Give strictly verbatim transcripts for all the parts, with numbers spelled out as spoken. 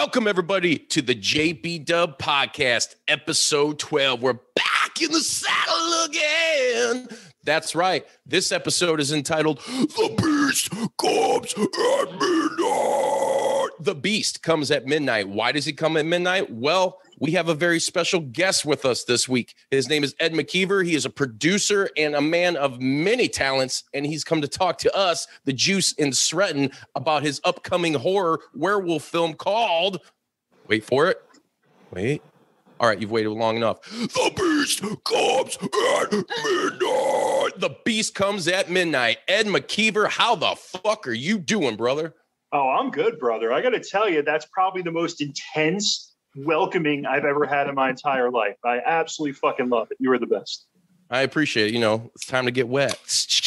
Welcome, everybody, to the J P D U B podcast, episode twelve. We're back in the saddle again. That's right. This episode is entitled, The Beast Comes at Midnight. The Beast comes at midnight. Why does he come at midnight? Well, we have a very special guest with us this week. His name is Ed McKeever. He is a producer and a man of many talents, and he's come to talk to us, the Juice and Sretton, about his upcoming horror werewolf film called, wait for it, wait. All right, you've waited long enough. The Beast comes at midnight. The Beast comes at midnight. Ed McKeever, how the fuck are you doing, brother? Oh, I'm good, brother. I got to tell you, that's probably the most intense welcoming I've ever had in my entire life. I absolutely fucking love it. You are the best. I appreciate it. You know, it's time to get wet.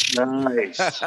Nice.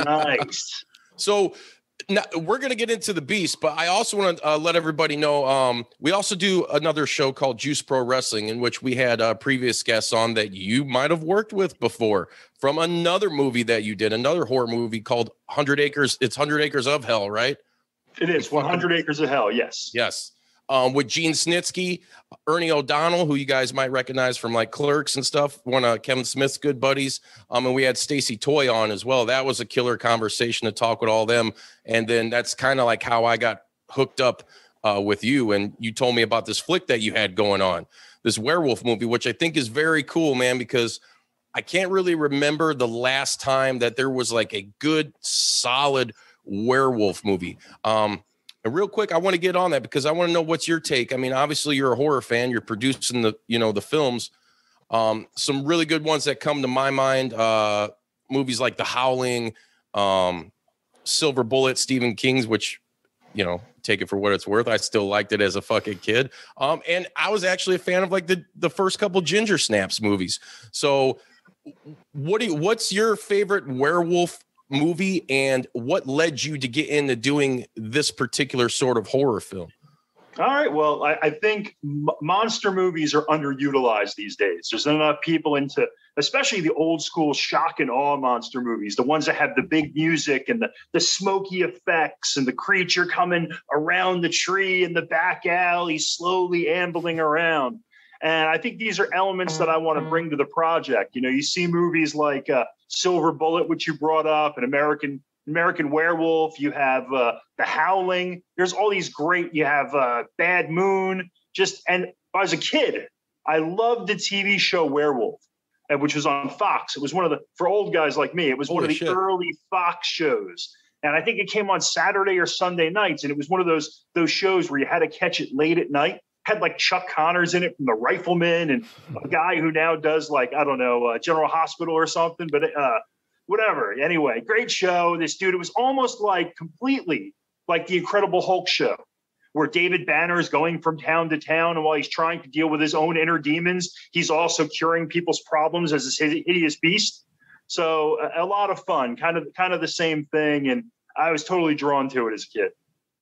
Nice. So now we're going to get into the Beast, but I also want to uh, let everybody know um, we also do another show called Juice Pro Wrestling, in which we had uh, previous guests on that you might have worked with before from another movie that you did, another horror movie called one hundred Acres. It's one hundred Acres of Hell, right? It is one hundred Acres of Hell. Yes. Yes. Um, with Gene Snitsky, Ernie O'Donnell, who you guys might recognize from like Clerks and stuff, one of Kevin Smith's good buddies. Um, and we had Stacey Toy on as well. That was a killer conversation to talk with all them. And then that's kind of like how I got hooked up uh, with you. And you told me about this flick that you had going on, this werewolf movie, which I think is very cool, man, because I can't really remember the last time that there was like a good, solid werewolf movie. Um, And real quick, I want to get on that because I want to know what's your take. I mean, obviously you're a horror fan. You're producing the, you know, the films. Um, some really good ones that come to my mind. Uh, movies like The Howling, um, Silver Bullet, Stephen King's, which, you know, take it for what it's worth. I still liked it as a fucking kid. Um, and I was actually a fan of like the the first couple Ginger Snaps movies. So, what do you, what's your favorite werewolf movie, and what led you to get into doing this particular sort of horror film? All right. Well, I, I think m- monster movies are underutilized these days. There's not enough people into, especially the old school shock and awe monster movies, the ones that have the big music and the, the smoky effects and the creature coming around the tree in the back alley, slowly ambling around. And I think these are elements that I want to bring to the project. You know, you see movies like uh, Silver Bullet, which you brought up, and American American Werewolf. You have uh, The Howling. There's all these great. You have uh, Bad Moon. Just and as a kid, I loved the T V show Werewolf, which was on Fox. It was one of the for old guys like me. It was Holy one of the shit. early Fox shows. And I think it came on Saturday or Sunday nights. And it was one of those those shows where you had to catch it late at night. Had like Chuck Connors in it from The Rifleman, and a guy who now does like, I don't know, uh, General Hospital or something, but uh, whatever. Anyway, great show. This dude, it was almost like completely like the Incredible Hulk show, where David Banner is going from town to town, and while he's trying to deal with his own inner demons, he's also curing people's problems as this hideous beast. So a, a lot of fun, kind of kind of the same thing. And I was totally drawn to it as a kid.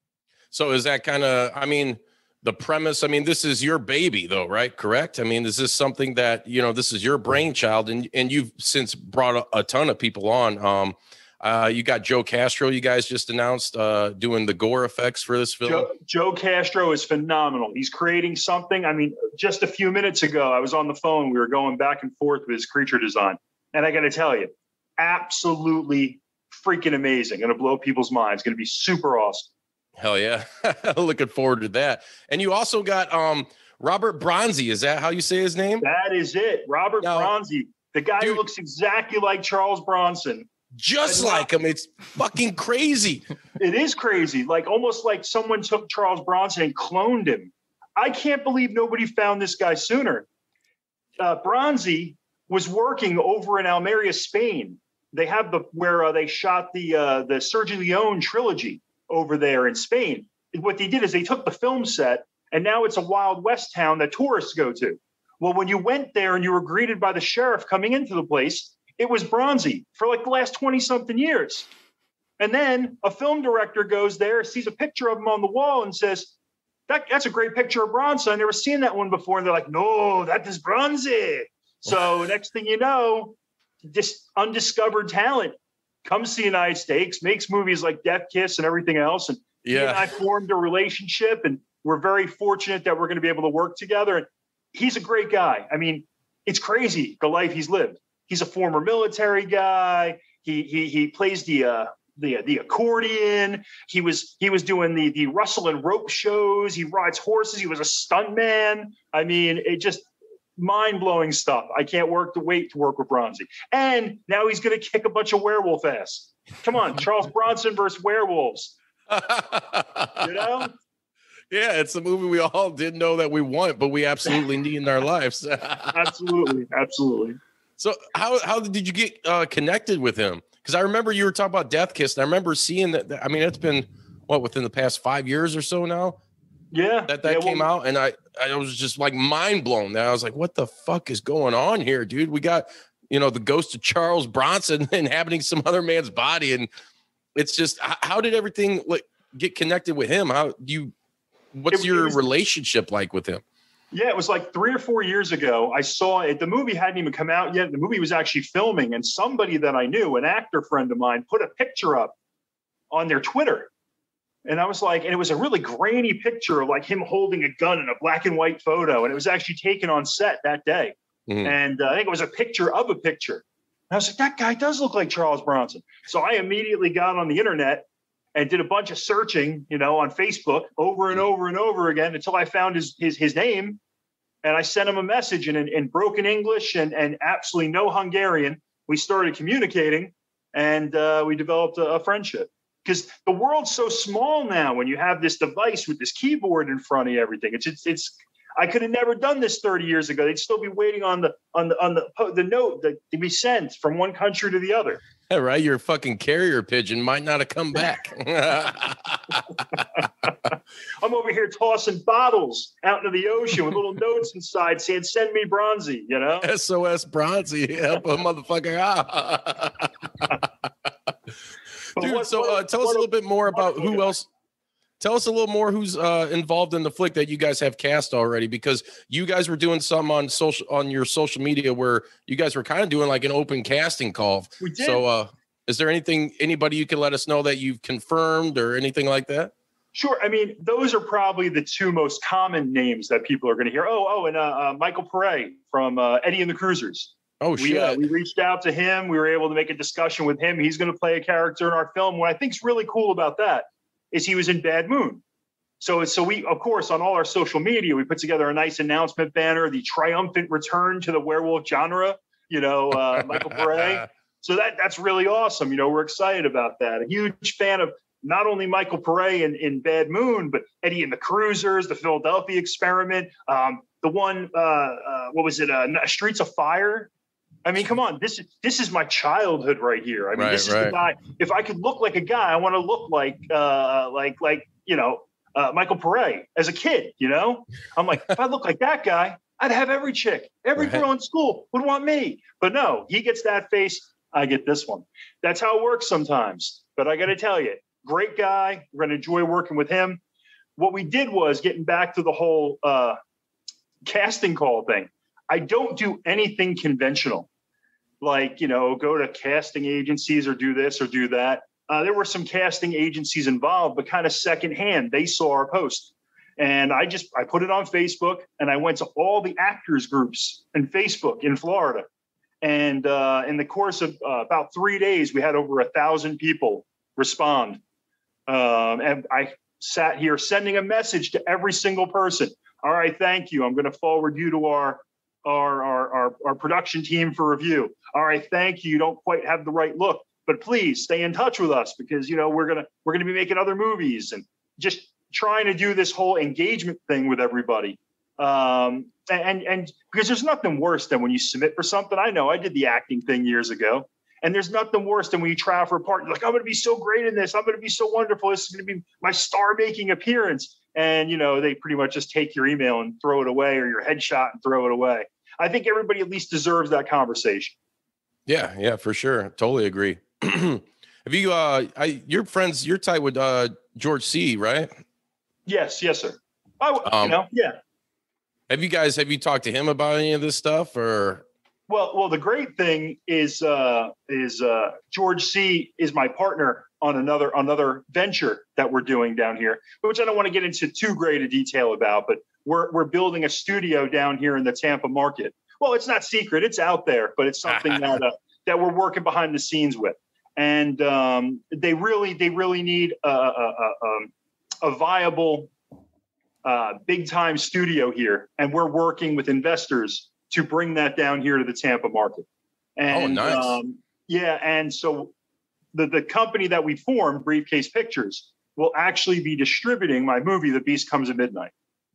So is that kind of, I mean, the premise, I mean, this is your baby though, right? Correct? I mean, is this something that, you know, this is your brainchild, and, and you've since brought a, a ton of people on. Um, uh, you got Joe Castro, you guys just announced uh, doing the gore effects for this film. Joe, Joe Castro is phenomenal. He's creating something. I mean, just a few minutes ago, I was on the phone. We were going back and forth with his creature design. And I got to tell you, absolutely freaking amazing. Going to blow people's minds. Going to be super awesome. Hell yeah. Looking forward to that. And you also got um, Robert Bronzi. Is that how you say his name? That is it. Robert now, Bronzi, the guy dude, who looks exactly like Charles Bronson. Just like him. It's fucking crazy. It is crazy. Like almost like someone took Charles Bronson and cloned him. I can't believe nobody found this guy sooner. Uh, Bronzi was working over in Almeria, Spain. They have the where uh, they shot the uh, the Sergio Leone trilogy over there in Spain. What they did is they took the film set, and now it's a Wild West town that tourists go to. Well, when you went there and you were greeted by the sheriff coming into the place, it was Bronzi for like the last twenty something years. And then a film director goes there, sees a picture of him on the wall and says, that, that's a great picture of Bronzi. I've never seen that one before. And they're like, no, that is Bronzi. So next thing you know, this undiscovered talent comes to the United States, makes movies like Death Kiss and everything else. And yeah. he and I formed a relationship, and we're very fortunate that we're going to be able to work together. And he's a great guy. I mean, it's crazy the life he's lived. He's a former military guy. He he he plays the uh, the the accordion. He was he was doing the the Russell and rope shows. He rides horses. He was a stuntman. I mean, it just mind blowing stuff. I can't work to wait to work with Bronzi. And now he's going to kick a bunch of werewolf ass. Come on, Charles Bronson versus werewolves. You know? Yeah, it's a movie we all didn't know that we want, but we absolutely need in our lives. Absolutely, absolutely. So how how did you get uh, connected with him? Because I remember you were talking about Death Kiss, and I remember seeing that. I mean, it's been what within the past five years or so now. Yeah, that that yeah, came well, out, and I I was just like mind blown. That I was like, what the fuck is going on here, dude? We got you know the ghost of Charles Bronson inhabiting some other man's body, and it's just how did everything like get connected with him? How do you? What's it, your it was, relationship like with him? Yeah, it was like three or four years ago. I saw it. The movie hadn't even come out yet. The movie was actually filming, and somebody that I knew, an actor friend of mine, put a picture up on their Twitter. And I was like, and it was a really grainy picture of like him holding a gun in a black and white photo. And it was actually taken on set that day. Mm-hmm. And uh, I think it was a picture of a picture. And I was like, that guy does look like Charles Bronson. So I immediately got on the internet and did a bunch of searching, you know, on Facebook over and over and over again until I found his his, his name. And I sent him a message in, in, in broken English and, and absolutely no Hungarian. We started communicating, and uh, we developed a, a friendship. Because the world's so small now when you have this device with this keyboard in front of everything. It's it's it's. I could have never done this thirty years ago. They'd still be waiting on the on the on the the note that to be sent from one country to the other. Yeah, right. Your fucking carrier pigeon might not have come back. I'm over here tossing bottles out into the ocean with little notes inside saying, send me Bronzi, you know? S O S Bronzi. Help a motherfucker out. Dude, what, so uh, tell what, us a little bit more about who else. Tell us a little more who's uh, involved in the flick that you guys have cast already, because you guys were doing some on social on your social media where you guys were kind of doing like an open casting call. We did. So uh, is there anything, anybody you can let us know that you've confirmed or anything like that? Sure. I mean, those are probably the two most common names that people are going to hear. Oh, oh, and uh, uh, Michael Pare from uh, Eddie and the Cruisers. Oh, we, shit. Uh, we reached out to him. We were able to make a discussion with him. He's going to play a character in our film. What I think is really cool about that is he was in Bad Moon. So, so we, of course, on all our social media, we put together a nice announcement banner, the triumphant return to the werewolf genre, you know, uh, Michael Pare. So that that's really awesome. You know, we're excited about that. A huge fan of not only Michael Pare in, in Bad Moon, but Eddie and the Cruisers, the Philadelphia Experiment, um, the one, uh, uh, what was it, uh, Streets of Fire? I mean, come on, this is this is my childhood right here. I mean, right, this is right. the guy. If I could look like a guy, I want to look like, uh, like, like you know, uh, Michael Pare as a kid. You know, I'm like, if I look like that guy, I'd have every chick, every right. girl in school would want me. But no, he gets that face, I get this one. That's how it works sometimes. But I got to tell you, great guy. We're going to enjoy working with him. What we did was getting back to the whole uh, casting call thing. I don't do anything conventional. Like, you know, go to casting agencies or do this or do that. Uh, there were some casting agencies involved, but kind of secondhand. They saw our post. And I just, I put it on Facebook and I went to all the actors groups in Facebook in Florida. And uh, in the course of uh, about three days, we had over a thousand people respond. Um, and I sat here sending a message to every single person. All right, thank you. I'm going to forward you to our Our, our, our, our production team for review. All right, thank you. You don't quite have the right look, but please stay in touch with us because, you know, we're going to, we're going to be making other movies and just trying to do this whole engagement thing with everybody. Um, and, and because there's nothing worse than when you submit for something. I know I did the acting thing years ago, and there's nothing worse than when you try for a part. You're like, I'm going to be so great in this. I'm going to be so wonderful. This is going to be my star making appearance. And, you know, they pretty much just take your email and throw it away, or your headshot and throw it away. I think everybody at least deserves that conversation. Yeah, yeah, for sure. Totally agree. Have you, uh, I, your friends, you're tight with uh, George C., right? Yes, yes, sir. I, um, you know, yeah. Have you guys, have you talked to him about any of this stuff or? Well, well, the great thing is uh, is uh, George C. is my partner on another another venture that we're doing down here, which I don't want to get into too great a detail about, but we're we're building a studio down here in the Tampa market. Well, it's not secret; it's out there, but it's something that uh, that we're working behind the scenes with, and um, they really they really need a, a, a, a viable, uh, big time studio here, and we're working with investors to bring that down here to the Tampa market. And, oh, nice. Um, yeah. And so the, the company that we formed, Briefcase Pictures, will actually be distributing my movie, The Beast Comes at Midnight.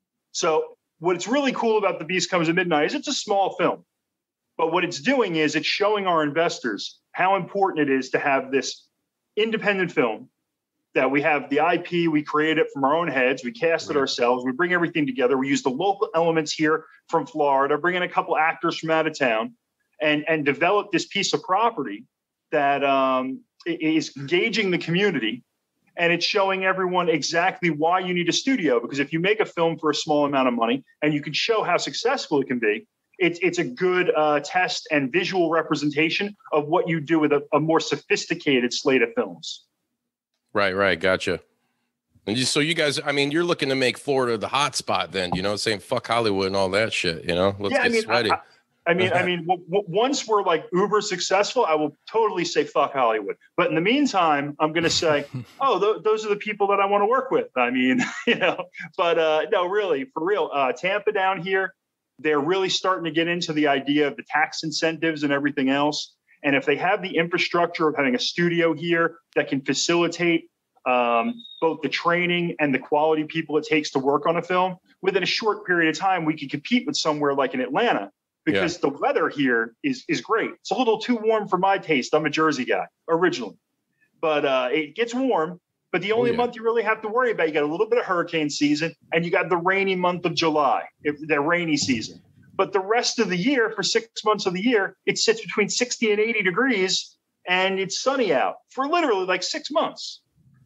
So what's really cool about The Beast Comes at Midnight is it's a small film. But what it's doing is it's showing our investors how important it is to have this independent film, that we have the I P, we create it from our own heads, we cast it ourselves, we bring everything together, we use the local elements here from Florida, bring in a couple actors from out of town, and, and develop this piece of property that um, is engaging the community, and it's showing everyone exactly why you need a studio. Because if you make a film for a small amount of money and you can show how successful it can be, it's it's a good uh, test and visual representation of what you do with a, a more sophisticated slate of films. Right, right. Gotcha. And you, so you guys, I mean, you're looking to make Florida the hot spot then, you know, saying fuck Hollywood and all that shit, you know, let's yeah, get I mean, sweaty. I, I mean, I mean, w- w- once we're like uber successful, I will totally say fuck Hollywood. But in the meantime, I'm going to say, oh, th- those are the people that I want to work with. I mean, you know, but uh, no, really, for real, uh, Tampa down here, they're really starting to get into the idea of the tax incentives and everything else. And if they have the infrastructure of having a studio here that can facilitate um, both the training and the quality people it takes to work on a film, within a short period of time, we can compete with somewhere like in Atlanta, because yeah. the weather here is is great. It's a little too warm for my taste. I'm a Jersey guy originally, but uh, it gets warm. But the only oh, yeah. month you really have to worry about, you got a little bit of hurricane season, and you got the rainy month of July, the rainy season. But the rest of the year, for six months of the year, it sits between sixty and eighty degrees, and it's sunny out for literally like six months.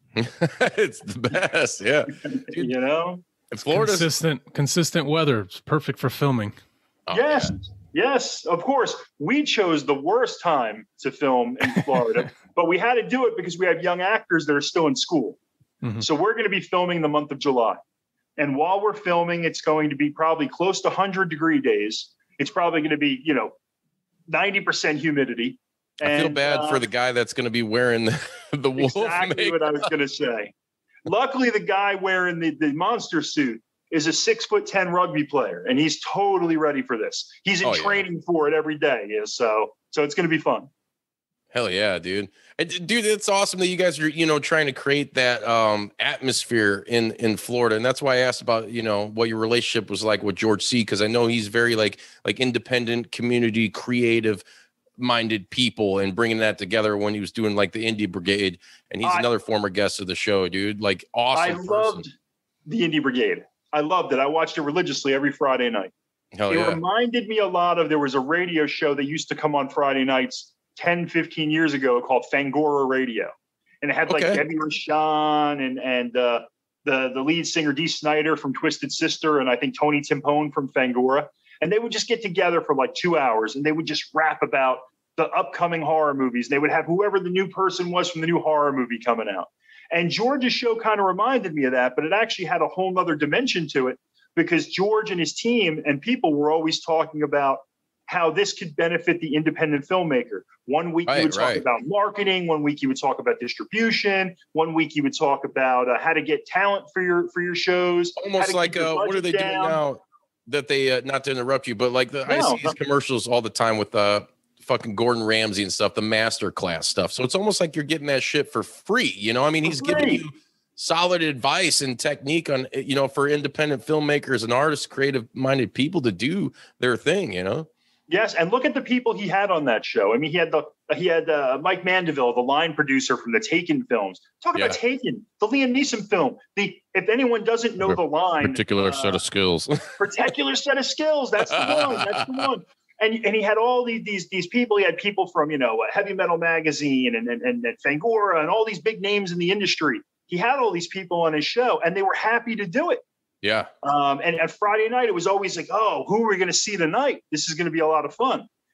It's the best, yeah. Dude, you know, Florida's consistent, consistent weather. It's perfect for filming. Oh, yes, yeah. yes, of course. We chose the worst time to film in Florida, but we had to do it because we have young actors that are still in school. Mm-hmm. So we're going to be filming the month of July. And while we're filming, it's going to be probably close to one hundred degree days. It's probably going to be, you know, ninety percent humidity. I and, feel bad uh, for the guy that's going to be wearing the, the wolf Exactly makeup. What I was going to say. Luckily, the guy wearing the, the monster suit is a six foot ten rugby player, and he's totally ready for this. He's in oh, training yeah. for it every day. Yeah, so so it's going to be fun. Hell yeah, dude. And, dude, it's awesome that you guys are, you know, trying to create that um, atmosphere in, in Florida. And that's why I asked about, you know, what your relationship was like with George C. Because I know he's very like like independent, community, creative minded people, and bringing that together when he was doing like the Indie Brigade. And he's I, another former guest of the show, dude. Like awesome. I person. loved the Indie Brigade. I loved it. I watched it religiously every Friday night. Hell it yeah. reminded me a lot of, there was a radio show that used to come on Friday nights ten, fifteen years ago called Fangora Radio. And it had like okay. Debbie Rashan and, and uh, the, the lead singer Dee Snider from Twisted Sister, and I think Tony Timpone from Fangora. And they would just get together for like two hours and they would just rap about the upcoming horror movies. They would have whoever the new person was from the new horror movie coming out. And George's show kind of reminded me of that, but it actually had a whole nother dimension to it, because George and his team and people were always talking about how this could benefit the independent filmmaker. One week right, you would talk right. about marketing. One week you would talk about distribution. One week you would talk about uh, how to get talent for your for your shows. Almost like uh, what are they down. doing now? That they uh, not to interrupt you, but like the no, I see these commercials all the time with uh fucking Gordon Ramsay and stuff, the master class stuff. So it's almost like you're getting that shit for free. You know, I mean, he's giving you solid advice and technique on, you know, for independent filmmakers and artists, creative minded people to do their thing, you know? Yes. And look at the people he had on that show. I mean, he had the, he had uh, Mike Mandeville, the line producer from the Taken films. Talk yeah. about Taken, the Liam Neeson film. The, if anyone doesn't know the line, particular uh, set of skills, particular set of skills. That's the one. That's the one. And, and he had all these, these, these people. He had people from, you know, Heavy Metal Magazine and, and, and, and Fangora and all these big names in the industry. He had all these people on his show and they were happy to do it. Yeah. Um, and at Friday night, it was always like, oh, who are we going to see tonight? This is going to be a lot of fun.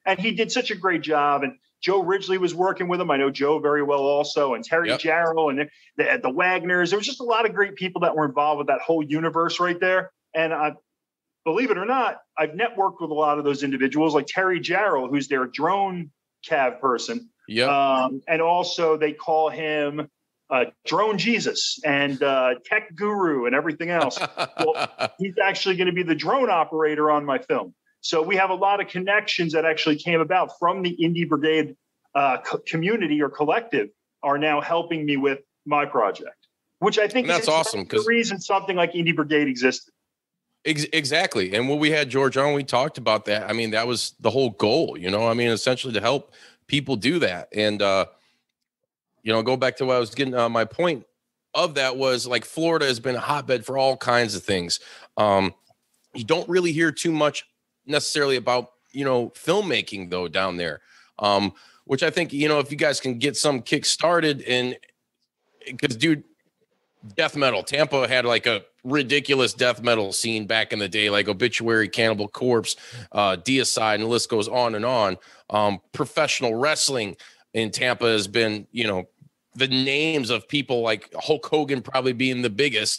And he did such a great job. And Joe Ridgely was working with him. I know Joe very well also, and Terry Yep. Jarrow and the, the, the Wagners. There was just a lot of great people that were involved with that whole universe right there. And I, believe it or not, I've networked with a lot of those individuals, like Terry Jarrow, who's their drone cav person. Yeah. Um, and also they call him uh, Drone Jesus and uh, Tech Guru and everything else. Well, he's actually going to be the drone operator on my film. So we have a lot of connections that actually came about from the Indie Brigade uh, co- community or collective are now helping me with my project, which I think And that's is awesome, the reason something like Indie Brigade existed. Ex- exactly. And when we had George on, we talked about that. I mean, that was the whole goal, you know, I mean, essentially to help people do that. And, uh, you know, go back to what I was getting, uh, my point of that was like, Florida has been a hotbed for all kinds of things. Um, you don't really hear too much necessarily about, you know, filmmaking though down there. Um, which I think, you know, if you guys can get some kick started and because dude, death metal, Tampa had like a ridiculous death metal scene back in the day, like Obituary, Cannibal Corpse, uh, Deicide, and the list goes on and on. Um, professional wrestling in Tampa has been, you know, the names of people like Hulk Hogan probably being the biggest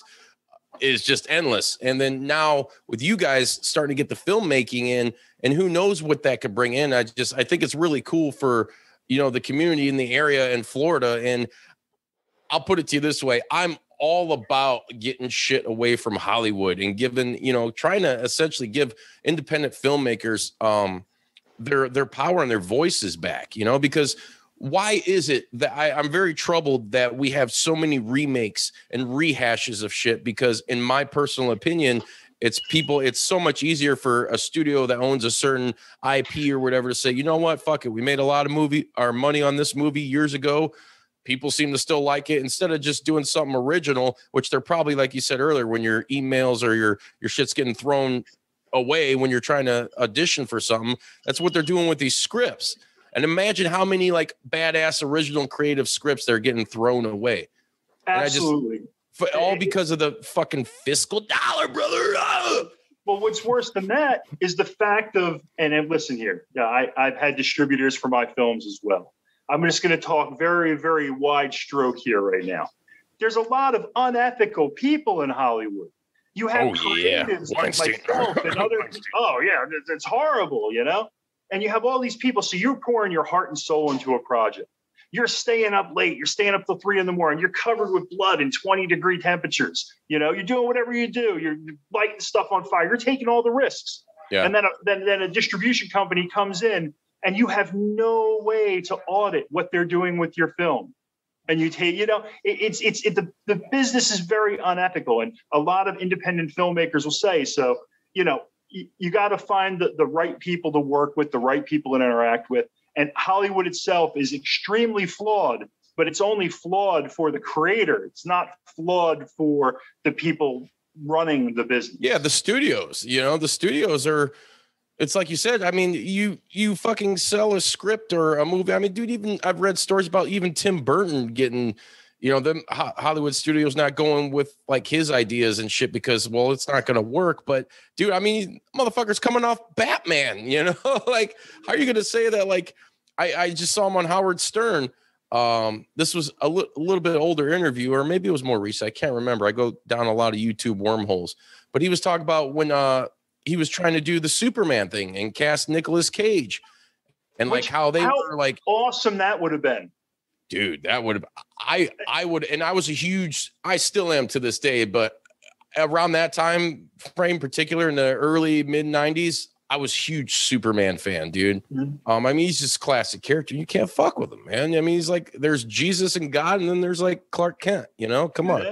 is just endless. And then now with you guys starting to get the filmmaking in, and who knows what that could bring in. I just, I think it's really cool for, you know, the community in the area in Florida. And I'll put it to you this way. I'm all about getting shit away from Hollywood and giving, you know, trying to essentially give independent filmmakers um, their, their power and their voices back, you know, because why is it that I, I'm very troubled that we have so many remakes and rehashes of shit? Because in my personal opinion, it's people, it's so much easier for a studio that owns a certain I P or whatever to say, you know what, fuck it. We made a lot of movie, our money on this movie years ago. People seem to still like it instead of just doing something original, which they're probably, like you said earlier, when your emails or your, your shit's getting thrown away when you're trying to audition for something. That's what they're doing with these scripts. And imagine how many like badass original creative scripts they're getting thrown away. Absolutely. For, all because of the fucking fiscal dollar, brother. Ah! Well, what's worse than that is the fact of, and, and listen here, yeah, I, I've had distributors for my films as well. I'm just going to talk very, very wide stroke here right now. There's a lot of unethical people in Hollywood. You have oh, yeah. creatives like myself and other people. Oh, yeah, it's horrible, you know? And you have all these people. So you're pouring your heart and soul into a project. You're staying up late. You're staying up till three in the morning. You're covered with blood in twenty degree temperatures. You know, you're doing whatever you do. You're lighting stuff on fire. You're taking all the risks. Yeah. And then a, then, then a distribution company comes in and you have no way to audit what they're doing with your film. And you take, you know, it, it's, it's, it, the, the business is very unethical. And a lot of independent filmmakers will say, so, you know, you, you got to find the, the right people to work with, the right people to interact with. And Hollywood itself is extremely flawed, but it's only flawed for the creator. It's not flawed for the people running the business. Yeah, the studios, you know, the studios are, it's like you said, I mean, you you fucking sell a script or a movie. I mean, dude, even I've read stories about even Tim Burton getting, you know, them Hollywood studios not going with like his ideas and shit because, well, it's not going to work. But dude, I mean, motherfucker's coming off Batman, you know, like how are you going to say that? Like I, I just saw him on Howard Stern. Um, this was a, li- a little bit older interview, or maybe it was more recent. I can't remember. I go down a lot of YouTube wormholes, but he was talking about when uh, he was trying to do the Superman thing and cast Nicolas Cage and Which, like how they how were like awesome that would have been. Dude, that would have, I, I would, and I was a huge, I still am to this day, but around that time frame, particular in the early mid nineties, I was huge Superman fan, dude. Mm-hmm. Um, I mean, he's just classic character. You can't fuck with him, man. I mean, he's like, there's Jesus and God, and then there's like Clark Kent, you know, come on.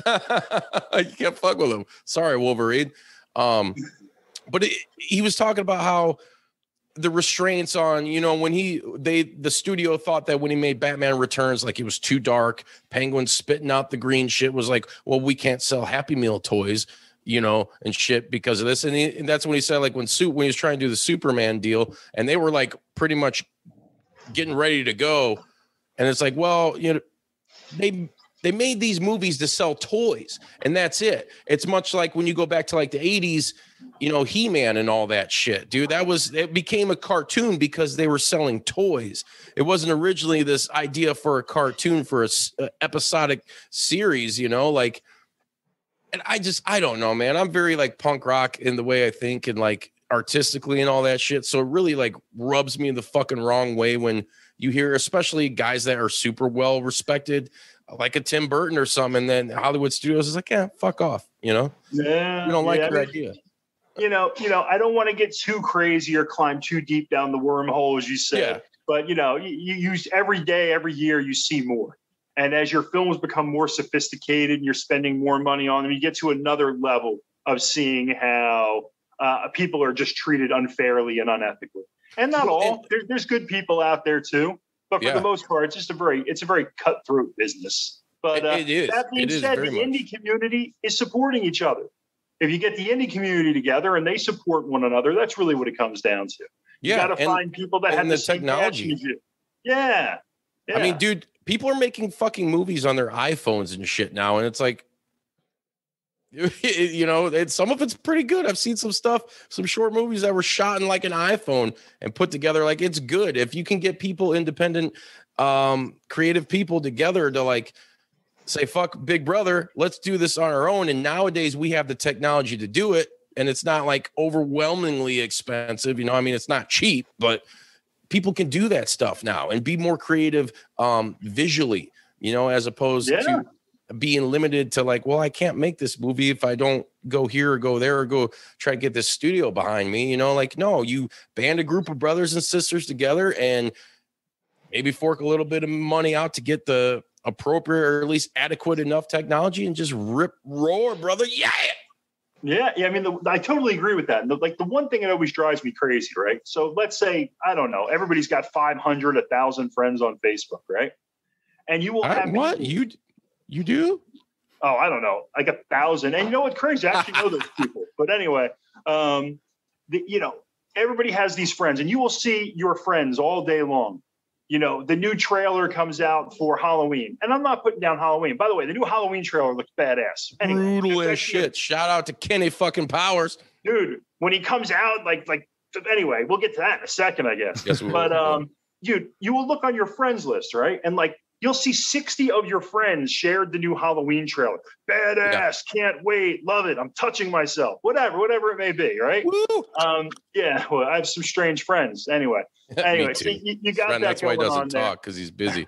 You can't fuck with him. Sorry, Wolverine. Um, but it, he was talking about how the restraints on, you know, when he, they, the studio thought that when he made Batman Returns, like it was too dark, Penguin spitting out the green shit was like, well, we can't sell Happy Meal toys, you know, and shit because of this. And, he, and that's when he said, like when suit, when he was trying to do the Superman deal and they were like pretty much getting ready to go. And it's like, well, you know, they, they made these movies to sell toys, and that's it. It's much like when you go back to like the eighties, you know, He-Man and all that shit, dude. That was, it became a cartoon because they were selling toys. It wasn't originally this idea for a cartoon for a, a episodic series, you know, like, and I just, I don't know, man. I'm very like punk rock in the way I think and like artistically and all that shit. So it really like rubs me the fucking wrong way when you hear, especially guys that are super well respected, like a Tim Burton or something, and then Hollywood Studios is like, yeah, fuck off, you know? Yeah, we don't like yeah, your I mean, idea. You know, you know, I don't want to get too crazy or climb too deep down the wormhole, as you said. Yeah. But you know, you, you use every day, every year, you see more. And as your films become more sophisticated and you're spending more money on them, you get to another level of seeing how uh, people are just treated unfairly and unethically. And not all. There, there's good people out there too. But for Yeah. the most part, it's just a very, it's a very cutthroat business. But uh, It- it is. that being It is said, the very much. indie community is supporting each other. If you get the indie community together and they support one another, that's really what it comes down to. You Yeah, got to and- find people that and have the the, same technology. passion as you. Yeah. yeah. I mean, dude, people are making fucking movies on their iPhones and shit now, and it's like, you know, it's, some of it's pretty good. I've seen some stuff, some short movies that were shot in like an iPhone and put together. Like, it's good if you can get people, independent, um, creative people together to like say, fuck Big Brother, let's do this on our own. And nowadays we have the technology to do it, and it's not like overwhelmingly expensive. You know, I mean, it's not cheap, but people can do that stuff now and be more creative um, visually, you know, as opposed Yeah. to being limited to like, well, I can't make this movie if I don't go here or go there or go try to get this studio behind me, you know, like, no, you band a group of brothers and sisters together and maybe fork a little bit of money out to get the appropriate or at least adequate enough technology and just rip roar, brother. Yeah. Yeah, yeah. I mean, the, I totally agree with that. And the, like the one thing that always drives me crazy, right? So let's say, I don't know, everybody's got five hundred, a thousand friends on Facebook, right? And you will I, have what people- you you do? Oh, I don't know, like a thousand. And you know what's crazy? I actually know those people. But anyway, um, the, you know, everybody has these friends, and you will see your friends all day long. You know, the new trailer comes out for Halloween, and I'm not putting down Halloween. By the way, the new Halloween trailer looks badass. Anyway, Brutal as shit. Shout out to Kenny fucking Powers. dude. When he comes out, like, like. Anyway, we'll get to that in a second, I guess. Yes, we will. But um, dude, you will look on your friends list, right? And like, you'll see sixty of your friends shared the new Halloween trailer. Badass, can't wait, love it. I'm touching myself. Whatever, whatever it may be, right? Woo! Um, yeah. Well, I have some strange friends. Anyway. Anyway, Me so too. you, you got Friend, that that's why he going on doesn't there. talk, because he's busy.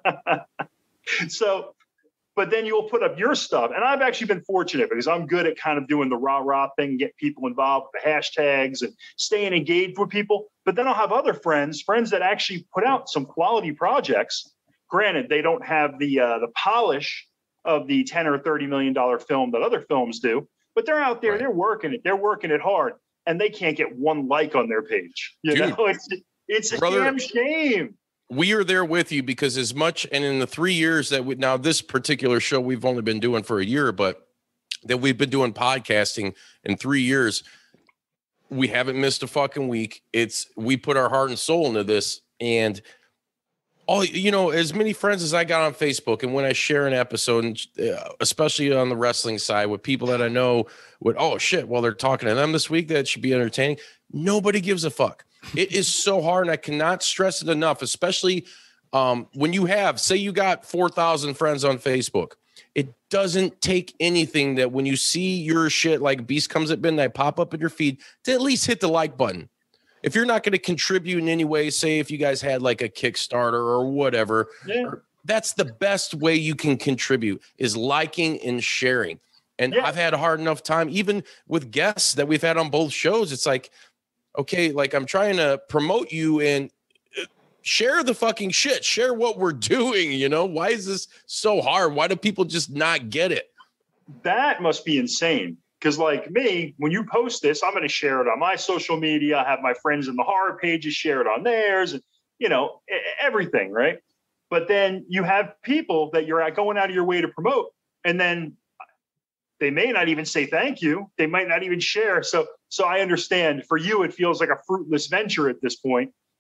So, but then you'll put up your stuff. And I've actually been fortunate because I'm good at kind of doing the rah rah thing, get people involved with the hashtags and staying engaged with people. But then I'll have other friends, friends that actually put out some quality projects. Granted, they don't have the uh, the polish of the ten or thirty million dollar film that other films do, but they're out there, Right. they're working it, they're working it hard, and they can't get one like on their page. You Dude, know, it's it's a brother, damn shame. We are there with you because as much, and in the three years that we, now this particular show we've only been doing for a year, but that we've been doing podcasting in three years, we haven't missed a fucking week. It's, we put our heart and soul into this, and all, you know, as many friends as I got on Facebook, and when I share an episode, and uh, especially on the wrestling side with people that I know would, oh shit, well, they're talking to them this week, that should be entertaining. Nobody gives a fuck. It is so hard, and I cannot stress it enough, especially um, when you have, say you got four thousand friends on Facebook. It doesn't take anything that when you see your shit like Beast Comes at Midnight pop up in your feed to at least hit the like button. If you're not going to contribute in any way, say if you guys had like a Kickstarter or whatever, Yeah. that's the best way you can contribute is liking and sharing. And Yeah. I've had a hard enough time, even with guests that we've had on both shows. It's like, okay, like I'm trying to promote you and share the fucking shit, share what we're doing. You know, why is this so hard? Why do people just not get it? That must be insane. Because like me, when you post this, I'm going to share it on my social media. I have my friends in the horror pages share it on theirs, and you know, e- everything, right? But then you have people that you're out- going out of your way to promote, and then they may not even say thank you. They might not even share. So, so I understand for you, it feels like a fruitless venture at this point.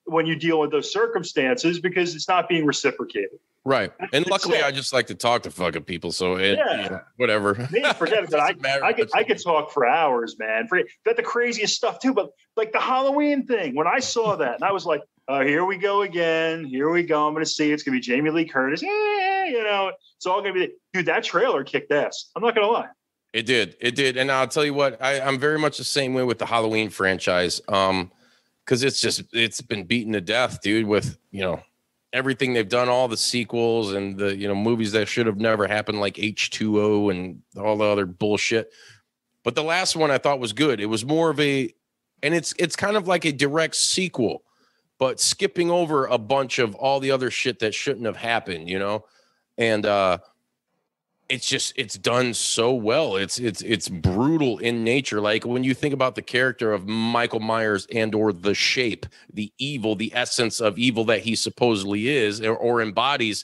when you deal with those circumstances because it's not being reciprocated. Right. And That's luckily, it. I just like to talk to fucking people. So, it, Yeah. you know, whatever. Man, forget it. I, I, could, I could talk for hours, man. For, that's the craziest stuff, too. But like the Halloween thing, when I saw that, and I was like, oh, here we go again. Here we go. I'm going to see it's going to be Jamie Lee Curtis. Yeah, you know, it's all going to be, dude, that trailer kicked ass. I'm not going to lie. It did. It did. And I'll tell you what, I, I'm very much the same way with the Halloween franchise. Um, because it's just, it's been beaten to death, dude, with, you know, everything they've done, all the sequels and the, you know, movies that should have never happened, like H two O and all the other bullshit. But the last one I thought was good. It was more of a, and it's, it's kind of like a direct sequel, but skipping over a bunch of all the other shit that shouldn't have happened, you know? And, uh, it's just, it's done so well. It's, it's, it's brutal in nature. Like when you think about the character of Michael Myers and, or the Shape, the evil, the essence of evil that he supposedly is, or, or embodies.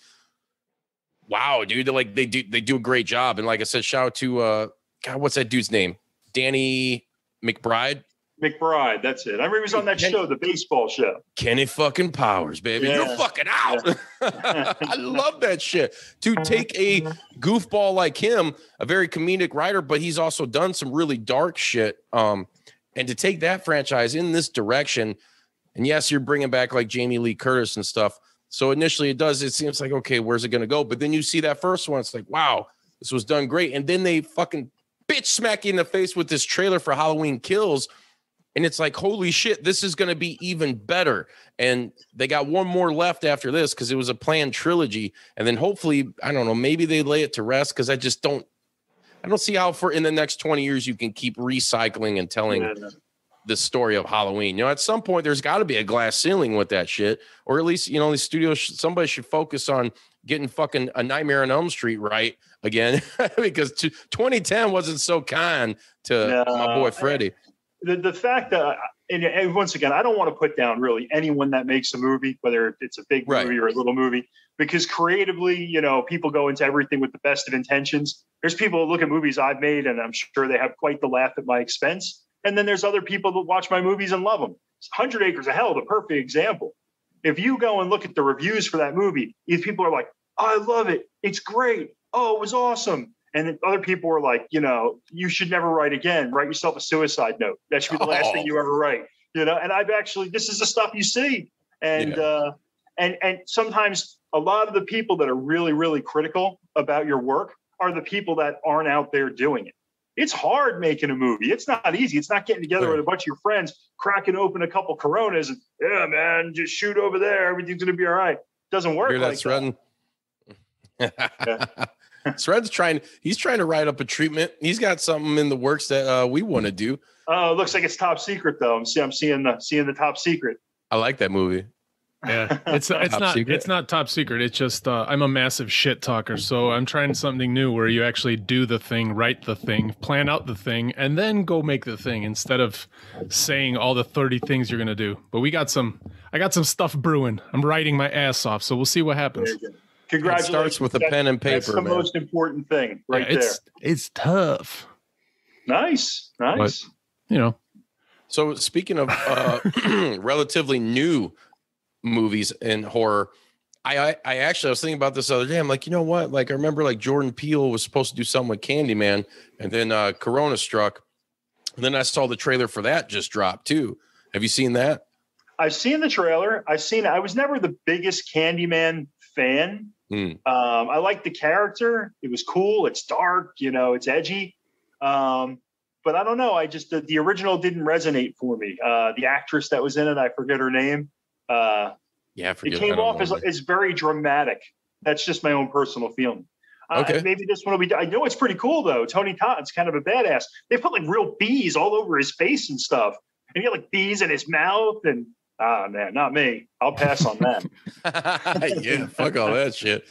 Wow, dude. Like they do, they do a great job. And like I said, shout out to, uh, God, what's that dude's name? Danny McBride. McBride, that's it. I remember he was on that Kenny, show, the baseball show. Kenny fucking Powers, baby. Yeah. You're fucking out. Yeah. I love that shit. To take a goofball like him, a very comedic writer, but he's also done some really dark shit. Um, and to take that franchise in this direction, and yes, you're bringing back like Jamie Lee Curtis and stuff. So initially it does, it seems like, okay, where's it going to go? But then you see that first one, it's like, wow, this was done great. And then they fucking bitch smack you in the face with this trailer for Halloween Kills. And it's like, holy shit, this is going to be even better. And they got one more left after this because it was a planned trilogy. And then hopefully, I don't know, maybe they lay it to rest because I just don't, I don't see how for in the next twenty years you can keep recycling and telling yeah. the story of Halloween. You know, at some point, there's got to be a glass ceiling with that shit. Or at least, you know, the studios, somebody should focus on getting fucking A Nightmare on Elm Street right again because twenty ten wasn't so kind to no, my boy Freddy. The, the fact that, and, and once again, I don't want to put down really anyone that makes a movie, whether it's a big movie right. or a little movie, because creatively, you know, people go into everything with the best of intentions. There's people who look at movies I've made, and I'm sure they have quite the laugh at my expense. And then there's other people that watch my movies and love them. one hundred Acres of Hell, the perfect example. If you go and look at the reviews for that movie, these people are like, oh, I love it. It's great. Oh, it was awesome. And then other people were like, you know, you should never write again. Write yourself a suicide note. That should be the last oh. thing you ever write. You know, and I've actually, this is the stuff you see. And, yeah. uh, and, and sometimes a lot of the people that are really, really critical about your work are the people that aren't out there doing it. It's hard making a movie. It's not easy. It's not getting together right. with a bunch of your friends, cracking open a couple Coronas and, yeah, man, just shoot over there. Everything's going to be all right. Doesn't work like that. Yeah. Shred's trying, he's trying to write up a treatment. He's got something in the works that uh, we want to do. Oh, it looks like it's top secret though. I'm seeing, I'm seeing the, seeing the Top Secret. I like that movie. Yeah, it's it's not secret. It's not top secret. It's just uh, I'm a massive shit talker, so I'm trying something new where you actually do the thing, write the thing, plan out the thing, and then go make the thing instead of saying all the thirty things you're gonna do. But we got some, I got some stuff brewing. I'm writing my ass off, so we'll see what happens. Congratulations. It starts with a pen and paper. That's the man. most important thing, right yeah, it's, there. It's tough. Nice, nice. But, you know. So speaking of uh, relatively new movies in horror, I, I I actually I was thinking about this the other day. I'm like, you know what? Like I remember like Jordan Peele was supposed to do something with Candyman, and then uh, Corona struck. And then I saw the trailer for that just dropped too. Have you seen that? I've seen the trailer. I've seen. I was never the biggest Candyman fan. Mm. Um, I liked the character. It was cool. It's dark. You know, it's edgy. Um, but I don't know. I just the, the original didn't resonate for me. Uh, the actress that was in it, I forget her name. Uh, yeah, it came off as, as very dramatic. That's just my own personal feeling. Uh, okay. Maybe this one will be. I know it's pretty cool though. Tony Todd's kind of a badass. They put like real bees all over his face and stuff, and he had like bees in his mouth. And ah, man, not me. I'll pass on that. Yeah, fuck all that shit.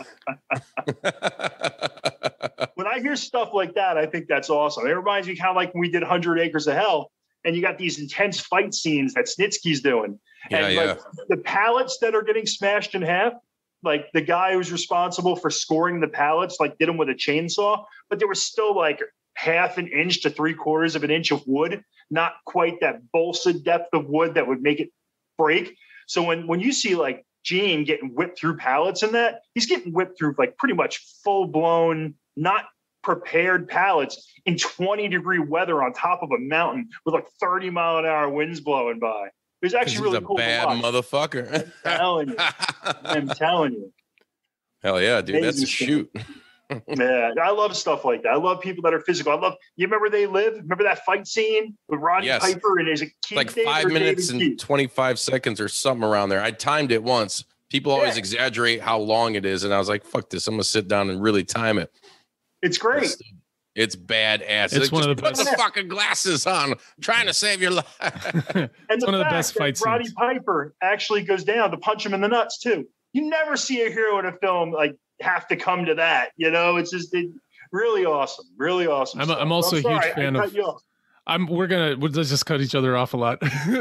When I hear stuff like that, I think that's awesome. It reminds me kind of like when we did one hundred Acres of Hell, and you got these intense fight scenes that Snitsky's doing. Yeah, and yeah. like the pallets that are getting smashed in half, like the guy who's responsible for scoring the pallets, like did them with a chainsaw, but there was still like half an inch to three quarters of an inch of wood, not quite that balsa depth of wood that would make it break. So when, when you see like Gene getting whipped through pallets and that, he's getting whipped through like pretty much full blown, not prepared pallets in twenty degree weather on top of a mountain with like thirty mile an hour winds blowing by. It was actually really a cool. Bad to watch. motherfucker. I'm telling you. I'm telling you. Hell yeah, dude. Amazing that's a shoot. Man, I love stuff like that. I love people that are physical. I love, you remember They Live? Remember that fight scene with Roddy yes. Piper and his Keith like David five minutes David and Keith? twenty-five seconds or something around there. I timed it once. People always yeah. exaggerate how long it is. And I was like, fuck this. I'm going to sit down and really time it. It's great. It's, it's badass. It's like, one of the put best. the fucking glasses on. I'm trying to save your life. And it's the one of the fact best that fight Roddy scenes. Piper actually goes down to punch him in the nuts too. You never see a hero in a film like have to come to that. You know, it's just it, really awesome. Really awesome. I'm, I'm also I'm a huge sorry, fan I of. I'm. We're gonna. Let's just cut each other off a lot.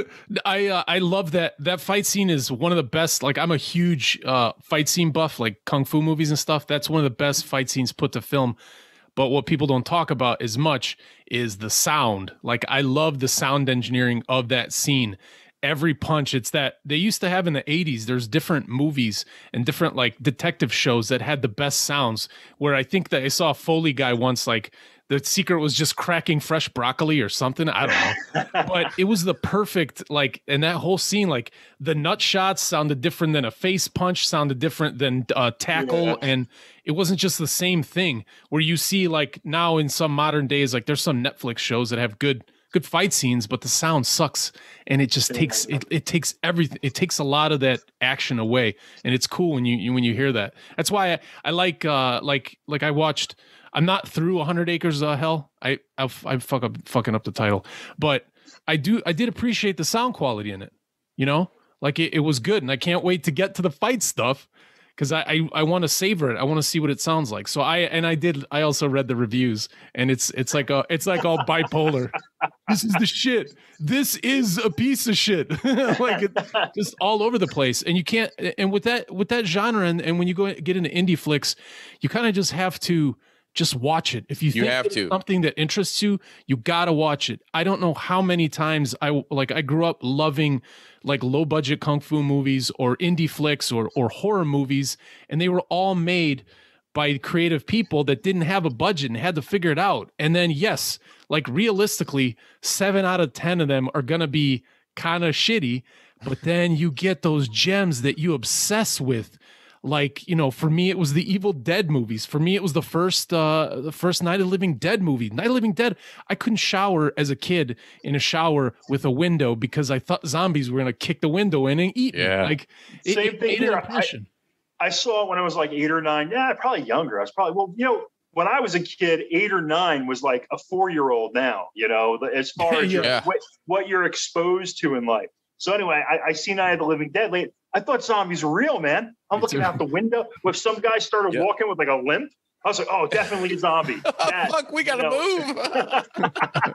I. Uh, I love that. That fight scene is one of the best. Like I'm a huge uh, fight scene buff, like kung fu movies and stuff. That's one of the best fight scenes put to film. But what people don't talk about as much is the sound. Like I love the sound engineering of that scene. Every punch, it's that they used to have in the eighties. There's different movies and different like detective shows that had the best sounds. Where I think that I saw a Foley guy once, like the secret was just cracking fresh broccoli or something. I don't know, but it was the perfect like. And that whole scene, like the nut shots sounded different than a face punch, sounded different than a tackle, yeah. and it wasn't just the same thing. Where you see like now in some modern days, like there's some Netflix shows that have good. good fight scenes, but the sound sucks. And it just takes, it, it takes everything. It takes a lot of that action away. And it's cool when you, you when you hear that. That's why I, I like, uh, like, like I watched, I'm not through one hundred Acres of Hell. I, I, I fuck up, fucking up the title, but I do, I did appreciate the sound quality in it, you know, like it, it was good. And I can't wait to get to the fight stuff. Cause I, I, I want to savor it. I want to see what it sounds like. So I, and I did, I also read the reviews and it's, it's like a, it's like all bipolar. This is the shit. This is a piece of shit. Like it, just all over the place. And you can't, and with that, with that genre and, and when you go get into indie flicks, you kind of just have to just watch it. If you, you think have it's to. something that interests you, you gotta watch it. I don't know how many times I like, I grew up loving like low budget kung fu movies or indie flicks or, or horror movies. And they were all made by creative people that didn't have a budget and had to figure it out. And then, yes, like realistically, seven out of ten of them are going to be kind of shitty, but then you get those gems that you obsess with. Like, you know, for me, it was the Evil Dead movies. For me, it was the first, uh, the first Night of the Living Dead movie. Night of the Living Dead. I couldn't shower as a kid in a shower with a window because I thought zombies were going to kick the window in and eat yeah. me. Like, it, Same it thing made here. an impression. I, I saw it when I was like eight or nine. Yeah, probably younger. I was probably, well, you know, when I was a kid, eight or nine was like a four-year-old now, you know, as far as yeah. your, what, what you're exposed to in life. So anyway, I, I see Night of the Living Dead late. I thought zombies were real, man. I'm Me looking too. out the window. If some guy started yeah. walking with like a limp, I was like, oh, definitely a zombie. That, Fuck, we gotta you know. move.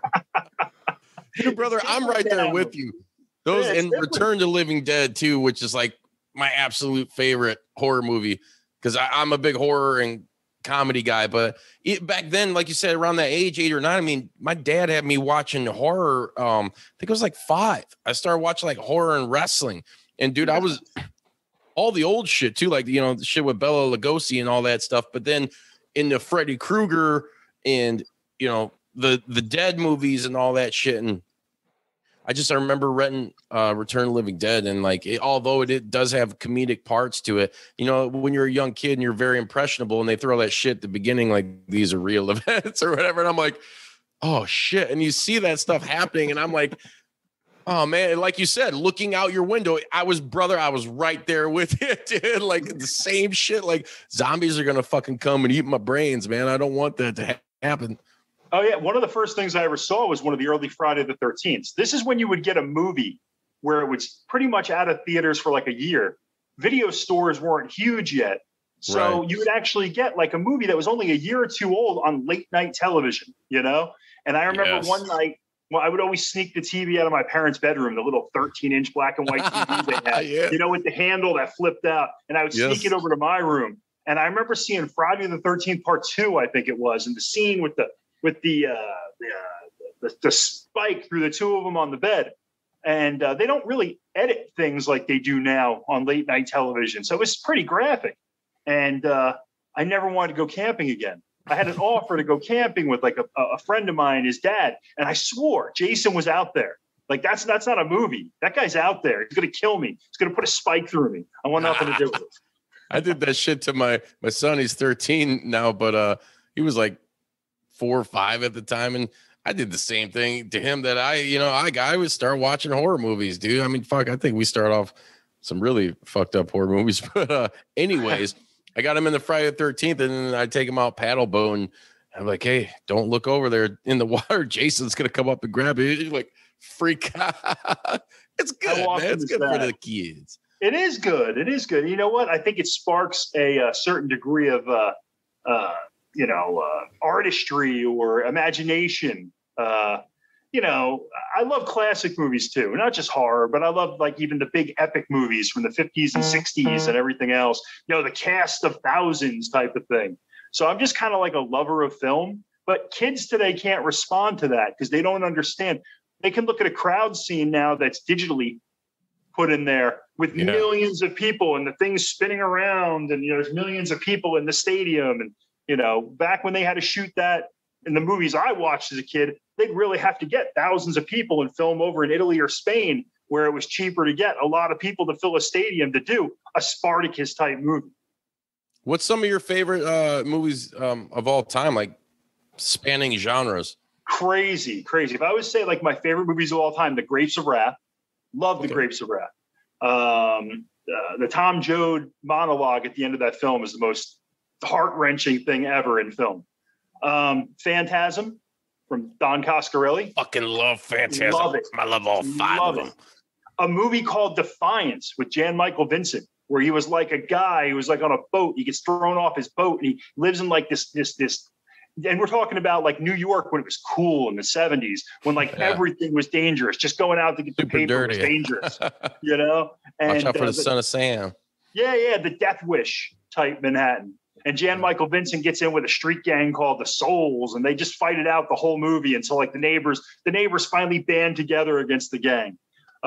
Dude, brother, I'm right there with you. Those Yeah, and Return to Living Dead too, which is like my absolute favorite horror movie because I'm a big horror and comedy guy. But it, back then, like you said, around that age, eight or nine, I mean, my dad had me watching horror. Um, I think it was like five. I started watching like horror and wrestling. And dude, I was all the old shit too, like, you know, the shit with Bela Lugosi and all that stuff. But then into Freddy Krueger and, you know, the, the Dead movies and all that shit. And I just, I remember renting uh, Return to Living Dead. And like, it, although it, it does have comedic parts to it, you know, when you're a young kid and you're very impressionable and they throw that shit at the beginning, like these are real events or whatever. And I'm like, oh shit. And you see that stuff happening. And I'm like, oh man, like you said, looking out your window, I was brother, I was right there with it, dude. Like the same shit. Like zombies are gonna fucking come and eat my brains, man. I don't want that to ha- happen. Oh yeah, one of the first things I ever saw was one of the early Friday the thirteenth. This is when you would get a movie where it was pretty much out of theaters for like a year. Video stores weren't huge yet, so Right. you would actually get like a movie that was only a year or two old on late night television, you know. And I remember Yes. one night. Well, I would always sneak the T V out of my parents' bedroom, the little thirteen inch black and white T V they had, Yeah. you know, with the handle that flipped out. And I would Yes. sneak it over to my room. And I remember seeing Friday the thirteenth Part Two, I think it was, and the scene with the with the uh, the, uh, the the spike through the two of them on the bed. And uh, they don't really edit things like they do now on late night television. So it was pretty graphic. And uh, I never wanted to go camping again. I had an offer to go camping with like a, a friend of mine, his dad. And I swore Jason was out there. Like, that's, that's not a movie. That guy's out there. He's going to kill me. He's going to put a spike through me. I want nothing to do with it. I did that shit to my, my son. He's thirteen now, but uh, he was like four or five at the time. And I did the same thing to him that I, you know, I, I would start watching horror movies, dude. I mean, fuck, I think we start off some really fucked up horror movies. But uh, anyways, I got him in the Friday the thirteenth, and then I take him out paddle boat, and I'm like, hey, don't look over there in the water. Jason's going to come up and grab it. He's like, freak out. It's good, man. It's good that? for the kids. It is good. It is good. You know what? I think it sparks a, a certain degree of, uh, uh, you know, uh, artistry or imagination. Uh, you know, I love classic movies too, not just horror, but I love like even the big epic movies from the fifties and sixties and everything else, you know, the cast of thousands type of thing. So I'm just kind of like a lover of film, but kids today can't respond to that because they don't understand. They can look at a crowd scene now that's digitally put in there with yeah. millions of people and the things spinning around, and, you know, there's millions of people in the stadium. And, you know, back when they had to shoot that in the movies I watched as a kid, they'd really have to get thousands of people and film over in Italy or Spain, where it was cheaper to get a lot of people to fill a stadium to do a Spartacus type movie. What's some of your favorite uh, movies um, of all time, like spanning genres? Crazy, crazy. If I would say like my favorite movies of all time, The Grapes of Wrath. Love The okay. Grapes of Wrath. Um, uh, the Tom Joad monologue at the end of that film is the most heart-wrenching thing ever in film. Um, Phantasm from Don Coscarelli. Fucking love Phantasm. Love it. I love all five love of them. It. A movie called Defiance with Jan Michael Vincent, where he was like a guy who was like on a boat. He gets thrown off his boat and he lives in like this, this, this. And we're talking about like New York when it was cool in the seventies, when like yeah. everything was dangerous. Just going out to get Super the paper dirty. was dangerous, you know? And, watch out for uh, the Son of Sam. Yeah, yeah, the Death Wish type Manhattan. And Jan Michael Vincent gets in with a street gang called the Souls, and they just fight it out the whole movie until like the neighbors, the neighbors finally band together against the gang.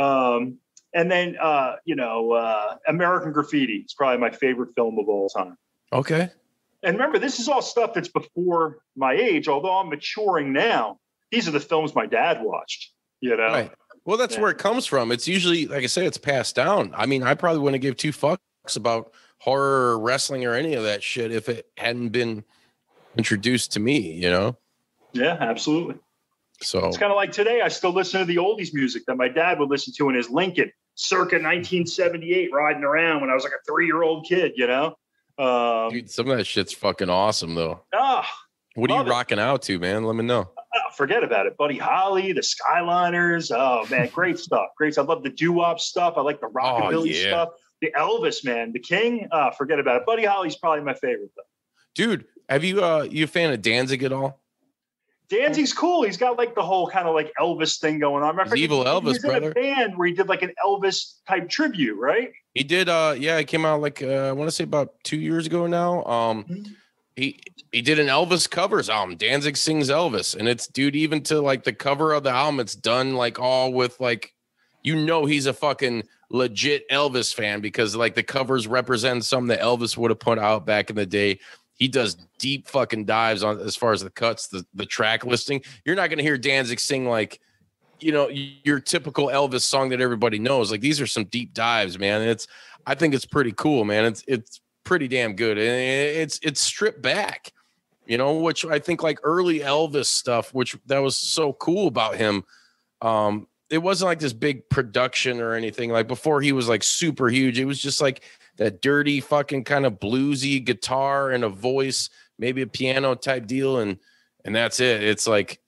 Um, and then, uh, you know, uh, American Graffiti is probably my favorite film of all time. Okay. And remember, this is all stuff that's before my age, although I'm maturing now. These are the films my dad watched, you know? Right. Well, that's yeah. where it comes from. It's usually, like I said, it's passed down. I mean, I probably wouldn't give two fucks about horror or wrestling or any of that shit if it hadn't been introduced to me, you know? Yeah, absolutely. So it's kind of like today, I still listen to the oldies music that my dad would listen to in his Lincoln circa nineteen seventy-eight, riding around when I was like a three-year-old kid, you know? Um, Dude, some of that shit's fucking awesome, though. Ah, what are you rocking it. out to, man? Let me know. Oh, forget about it. Buddy Holly, the Skyliners. Oh, man, great stuff. Great. I love the doo-wop stuff. I like the rockabilly oh, yeah. stuff. The Elvis, man. The King. Uh, forget about it. Buddy Holly's probably my favorite, though. Dude, have you, uh, you a fan of Danzig at all? Danzig's cool. He's got like the whole kind of like Elvis thing going on. He's evil Elvis, he was in brother. A band where he did like an Elvis type tribute, right? He did. Uh, yeah, it came out like uh, I want to say about two years ago now. Um, mm-hmm. he he did an Elvis covers album. Danzig sings Elvis, and it's dude. Even to like the cover of the album, it's done like all with like, you know, he's a fucking legit Elvis fan because like the covers represent something that Elvis would have put out back in the day. He does deep fucking dives on as far as the cuts, the, the track listing. You're not going to hear Danzig sing like, you know, your typical Elvis song that everybody knows. Like these are some deep dives, man. It's, I think it's pretty cool, man. It's, it's pretty damn good. And it's, it's stripped back, you know, which I think like early Elvis stuff, which that was so cool about him. Um, it wasn't like this big production or anything. Like before he was like super huge. It was just like that dirty fucking kind of bluesy guitar and a voice, maybe a piano type deal. And, and that's it. It's like,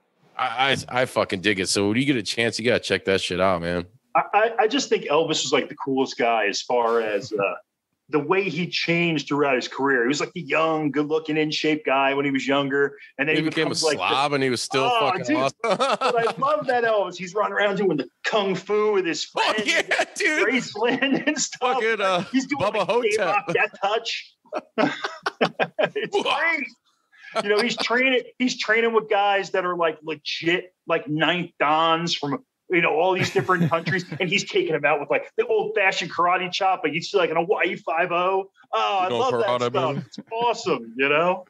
I, I, I fucking dig it. So when you get a chance, you got to check that shit out, man. I, I just think Elvis was like the coolest guy as far as uh, the way he changed throughout his career. He was like the young, good looking, in shape guy when he was younger. And then he, he became a like slob the, and he was still oh, fucking dude, awesome. But I love that Elvis. He's running around doing the kung fu with his friends. Oh, yeah, dude. Graceland and stuff. Fucking, uh, He's doing Bubba like Hotep. That touch. It's great. You know, he's training, he's training with guys that are like legit, like ninth dons from you know, all these different countries, and he's taking them out with like the old fashioned karate chop, like he's like an Hawaii five oh. Oh, I love that stuff. Man. It's awesome, you know.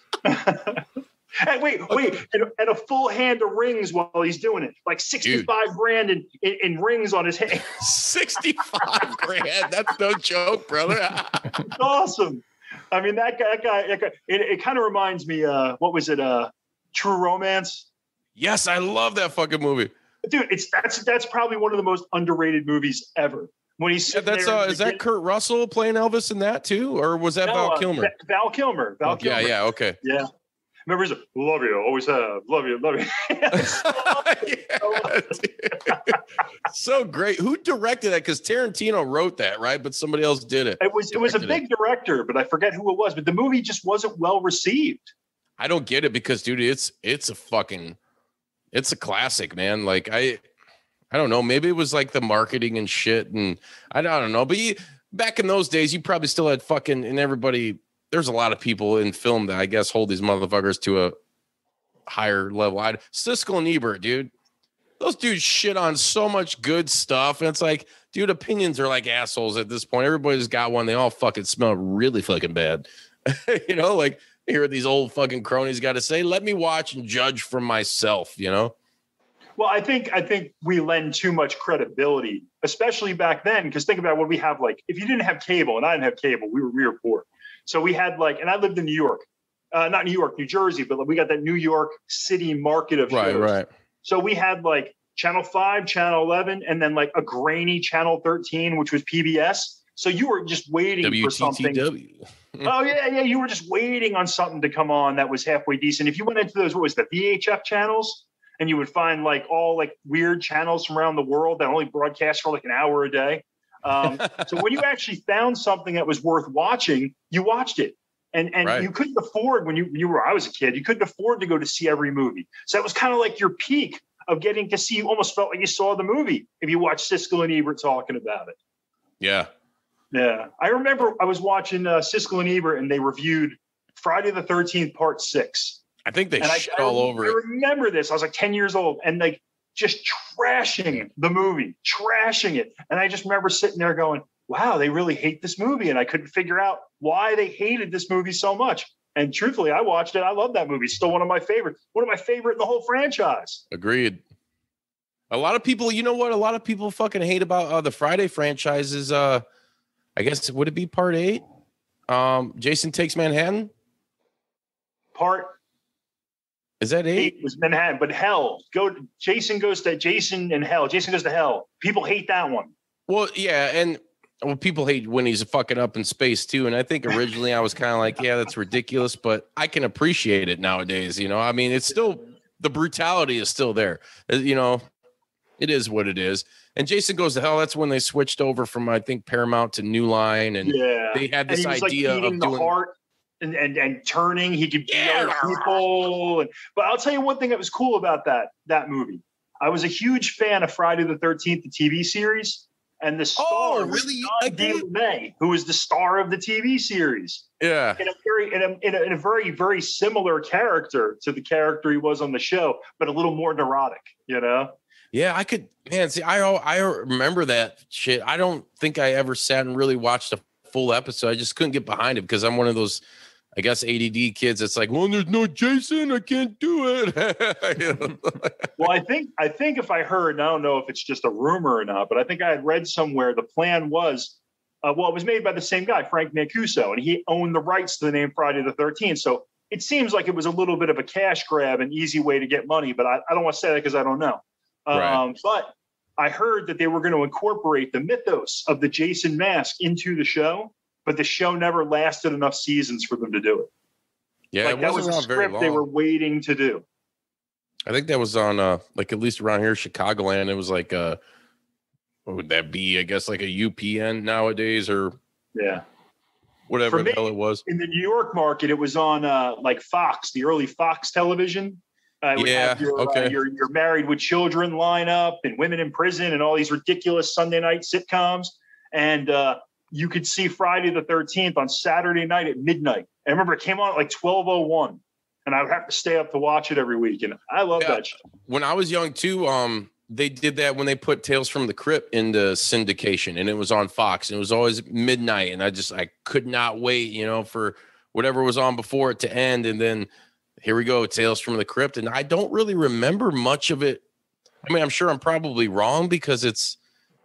And wait, wait, and, and a full hand of rings while he's doing it, like sixty-five Dude. grand in, in, in rings on his hand. sixty-five grand. That's no joke, brother. It's awesome. I mean, that guy, that guy, that guy it, it kind of reminds me, uh, what was it? Uh, True Romance. Yes, I love that fucking movie. Dude, it's that's that's probably one of the most underrated movies ever. When he's yeah, that's uh, is that Kurt Russell playing Elvis in that too, or was that no, Val Kilmer? Uh, Val Kilmer. Val oh, Kilmer. Yeah, yeah, okay. Yeah. Remember, he's like, love you, always have, love you, love you. yeah, so great. Who directed that? Because Tarantino wrote that, right? But somebody else did it. It was it was a big it. director, but I forget who it was. But the movie just wasn't well received. I don't get it because, dude, it's it's a fucking, it's a classic, man. Like I, I don't know. Maybe it was like the marketing and shit, and I, I don't know. But you, back in those days, you probably still had fucking and everybody. There's a lot of people in film that I guess hold these motherfuckers to a higher level. I Siskel and Ebert, dude. Those dudes shit on so much good stuff. And it's like, dude, opinions are like assholes at this point. Everybody's got one. They all fucking smell really fucking bad. You know, like you hear these old fucking cronies got to say, let me watch and judge for myself, you know? Well, I think I think we lend too much credibility, especially back then. Because think about what we have. Like, if you didn't have cable, and I didn't have cable, we were we were poor. So we had like, and I lived in New York, uh, not New York, New Jersey, but like we got that New York City market of right, shows. Right, right. So we had like Channel five, Channel eleven, and then like a grainy Channel thirteen, which was P B S. So you were just waiting W T T W. for something. Oh yeah, yeah. You were just waiting on something to come on that was halfway decent. If you went into those, what was the V H F channels, and you would find like all like weird channels from around the world that only broadcast for like an hour a day. Um, so when you actually found something that was worth watching, you watched it. And and right. you couldn't afford when you, when you were, I was a kid, you couldn't afford to go to see every movie. So that was kind of like your peak of getting to see, you almost felt like you saw the movie if you watched Siskel and Ebert talking about it. Yeah. Yeah. I remember I was watching uh, Siskel and Ebert and they reviewed Friday the thirteenth part six. I think they and shit I, all I, over I it. I remember this. I was like ten years old and like, just trashing the movie, trashing it. And I just remember sitting there going, wow, they really hate this movie. And I couldn't figure out why they hated this movie so much. And truthfully, I watched it. I love that movie. Still one of my favorites. One of my favorite in the whole franchise. Agreed. A lot of people, you know what? A lot of people fucking hate about uh, the Friday franchise is, uh, I guess, would it be part eight? Um, Jason Takes Manhattan? Part Is that eight? Eight was Manhattan, but hell, go. Jason goes to Jason and hell. Jason goes to hell. People hate that one. Well, yeah, and well, people hate when he's fucking up in space too. And I think originally I was kind of like, yeah, that's ridiculous, but I can appreciate it nowadays. You know, I mean, it's still the brutality is still there. You know, it is what it is. And Jason Goes to Hell. That's when they switched over from I think Paramount to New Line, and yeah. they had this idea like of the doing. Heart. And, and and turning, he could yeah. yell at people. And, but I'll tell you one thing that was cool about that that movie. I was a huge fan of Friday the thirteenth, the T V series, and the star oh, was really? John David May, who was the star of the T V series. Yeah, in a very in a, in a in a very very similar character to the character he was on the show, but a little more neurotic. You know. Yeah, I could. Man, see, I I remember that shit. I don't think I ever sat and really watched a full episode. I just couldn't get behind it because I'm one of those, I guess, A D D kids. It's like, well, there's no Jason, I can't do it. You know? Well, I think I think if I heard, and I don't know if it's just a rumor or not, but I think I had read somewhere the plan was, uh, well, it was made by the same guy, Frank Mancuso, and he owned the rights to the name Friday the thirteenth. So it seems like it was a little bit of a cash grab, an easy way to get money, but I, I don't want to say that because I don't know. Um, right. But I heard that they were going to incorporate the mythos of the Jason mask into the show, but the show never lasted enough seasons for them to do it. Yeah, like, it that was a script they were waiting to do. I think that was on, uh, like, at least around here, Chicagoland. It was like, uh, what would that be? I guess like a U P N nowadays, or yeah, whatever for the me, hell it was. In the New York market, it was on uh, like Fox, the early Fox television. Uh, yeah, have your, okay. Uh, your, your Married with Children lineup and Women in Prison and all these ridiculous Sunday night sitcoms. And uh, you could see Friday the thirteenth on Saturday night at midnight. I remember it came on at like twelve oh one, and I would have to stay up to watch it every week. And I love yeah. that show. When I was young too, um, they did that when they put Tales from the Crypt into syndication, and it was on Fox, and it was always midnight, and I just I could not wait, you know, for whatever was on before it to end, and then here we go, Tales from the Crypt, and I don't really remember much of it. I mean, I'm sure I'm probably wrong because it's,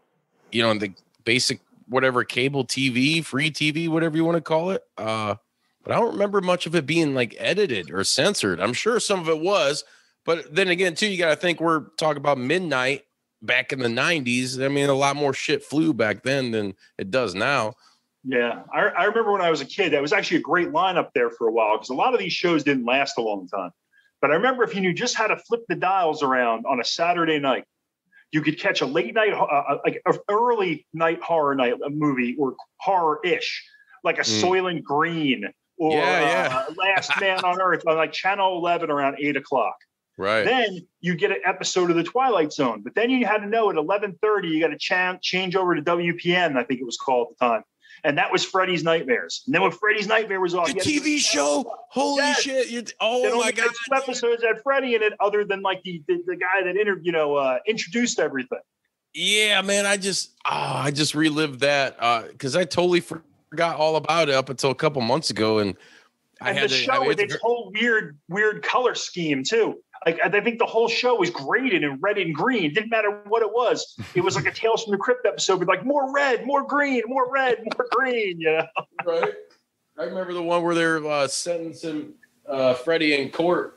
you know, the basic whatever cable T V, free T V, whatever you want to call it. Uh, but I don't remember much of it being like edited or censored. I'm sure some of it was, but then again, too, you got to think we're talking about midnight back in the nineties. I mean, a lot more shit flew back then than it does now. Yeah, I, I remember when I was a kid, that was actually a great lineup there for a while because a lot of these shows didn't last a long time. But I remember if you knew just how to flip the dials around on a Saturday night, you could catch a late night, uh, like an early night horror night a movie or horror-ish, like a mm. Soylent Green or yeah, yeah. Uh, Last Man on Earth on like Channel eleven around eight o'clock. Right. Then you get an episode of The Twilight Zone. But then you had to know at eleven thirty, you got to ch- change over to W P N, I think it was called at the time. And that was Freddy's Nightmares. And then when Freddy's Nightmare was off, the T V show, holy yes. shit! You're, oh my god! Two episodes had Freddy in it, other than like the the, the guy that inter, you know uh, introduced everything. Yeah, man, I just oh, I just relived that because uh, I totally forgot all about it up until a couple months ago, and I and had the to, show I mean, with its whole weird weird color scheme too. Like I think the whole show was graded in red and green. It didn't matter what it was. It was like a Tales from the Crypt episode with like more red, more green, more red, more green. You know, right? I remember the one where they're uh, sentencing uh, Freddy in court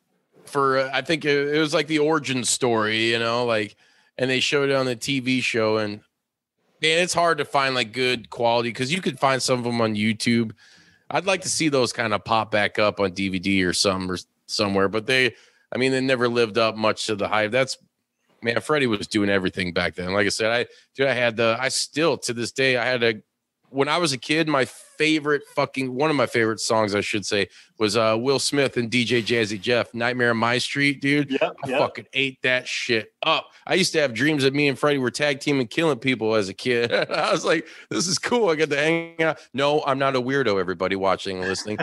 for uh, I think it, it was like the origin story, you know, like, and they showed it on the T V show, and man, it's hard to find like good quality because you could find some of them on YouTube. I'd like to see those kind of pop back up on D V D or some or somewhere, but they. I mean, they never lived up much to the hype. That's, man, Freddie was doing everything back then. Like I said, I, dude, I had the, I still, to this day, I had a, when I was a kid, my favorite fucking, one of my favorite songs, I should say, was uh, Will Smith and D J Jazzy Jeff, Nightmare on My Street, dude. Yep, I yep. fucking ate that shit up. I used to have dreams that me and Freddie were tag teaming killing people as a kid. I was like, this is cool. I get to hang out. No, I'm not a weirdo, everybody watching and listening.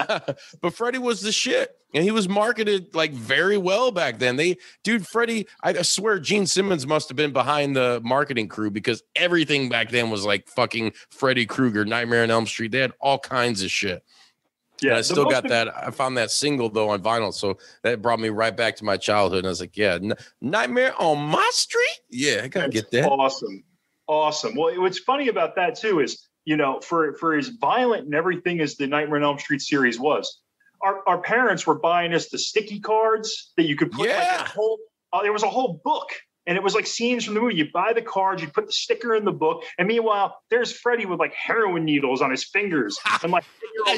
But Freddie was the shit. And he was marketed like very well back then. They, dude, Freddie, I swear Gene Simmons must have been behind the marketing crew because everything back then was like fucking Freddy Krueger, Nightmare on Elm Street. They had all kinds of shit. Yeah, and I still got that. I found that single though on vinyl, so that brought me right back to my childhood. And I was like, yeah, N- Nightmare on My Street. Yeah, I gotta get that. Awesome, awesome. Well, what's funny about that too is, you know, for for as violent and everything as the Nightmare on Elm Street series was, our, our parents were buying us the sticky cards that you could put. Yeah. Like a whole, uh, there was a whole book. And it was like scenes from the movie. You buy the cards, you put the sticker in the book, and meanwhile, there's Freddy with like heroin needles on his fingers. I'm like, yeah.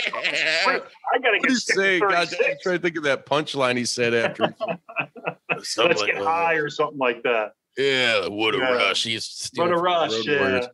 I gotta get say. God, I'm trying to think of that punchline he said after. Let's like get high or something like that. Yeah, what a yeah. rush! He's what a rush! Yeah.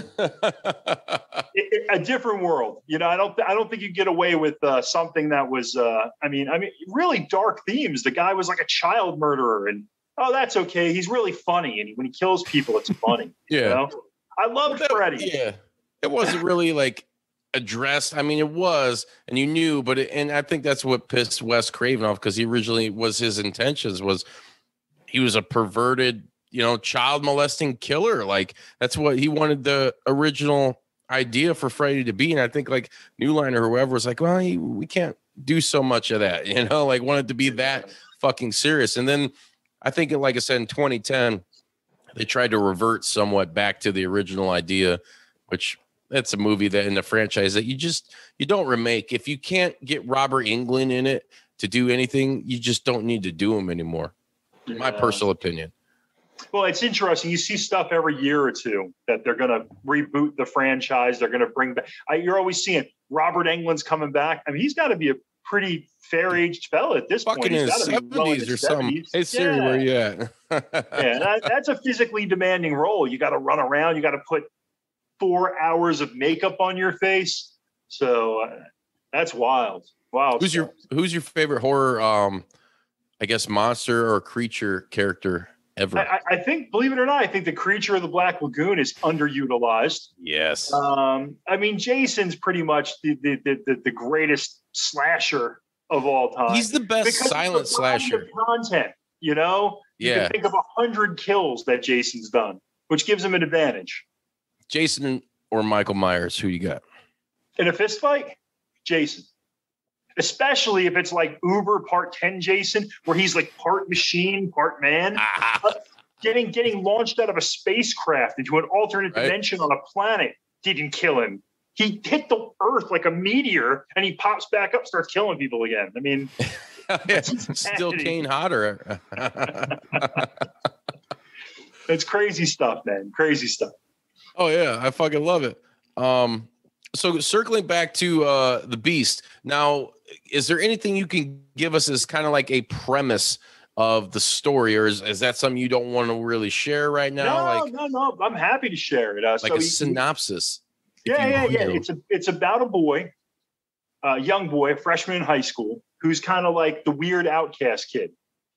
it, it, a different world, you know. I don't. I don't think you get away with uh, something that was. Uh, I mean, I mean, really dark themes. The guy was like a child murderer, and. Oh, that's okay. He's really funny, and when he kills people, it's funny. Yeah, you know? I love that, Freddy. Yeah, it wasn't really like addressed. I mean, it was, and you knew, but it, and I think that's what pissed Wes Craven off because he originally was his intentions was he was a perverted, you know, child molesting killer. Like that's what he wanted the original idea for Freddy to be, and I think like New Line or whoever was like, well, he, we can't do so much of that, you know, like wanted to be that fucking serious, and then. I think, like I said, in twenty ten, they tried to revert somewhat back to the original idea, which that's a movie that in the franchise that you just you don't remake. If you can't get Robert Englund in it to do anything, you just don't need to do him anymore. Yeah. My personal opinion. Well, it's interesting. You see stuff every year or two that they're going to reboot the franchise. They're going to bring back. I, you're always seeing Robert Englund's coming back. I mean, he's got to be a pretty fair-aged fella at this Fucking point. He's in his seventies or something. Hey, Siri, yeah. where you at? yeah, that, that's a physically demanding role. You got to run around. You got to put four hours of makeup on your face. So uh, that's wild. Wow. Who's your Who's your favorite horror? Um, I guess monster or creature character ever. I, I think, believe it or not, I think the Creature of the Black Lagoon is underutilized. Yes. Um, I mean, Jason's pretty much the the the, the greatest slasher of all time. He's the best silent slasher. Content, you know, You yeah. can think of a hundred kills that Jason's done, which gives him an advantage. Jason or Michael Myers, who you got? In a fist fight, Jason. Especially if it's like Uber Part ten Jason, where he's like part machine, part man. Ah. Uh, getting getting launched out of a spacecraft into an alternate Right. dimension on a planet didn't kill him. He hit the Earth like a meteor, and he pops back up, starts killing people again. I mean, Still Kane Hodder. it's crazy stuff, man. Crazy stuff. Oh yeah, I fucking love it. Um, so circling back to uh, the Beast. Now, is there anything you can give us as kind of like a premise of the story, or is, is that something you don't want to really share right now? No, like, no, no. I'm happy to share it. Uh, like so a he, synopsis. Yeah, yeah, yeah. Will. It's a it's about a boy, a young boy, a freshman in high school, who's kind of like the weird outcast kid,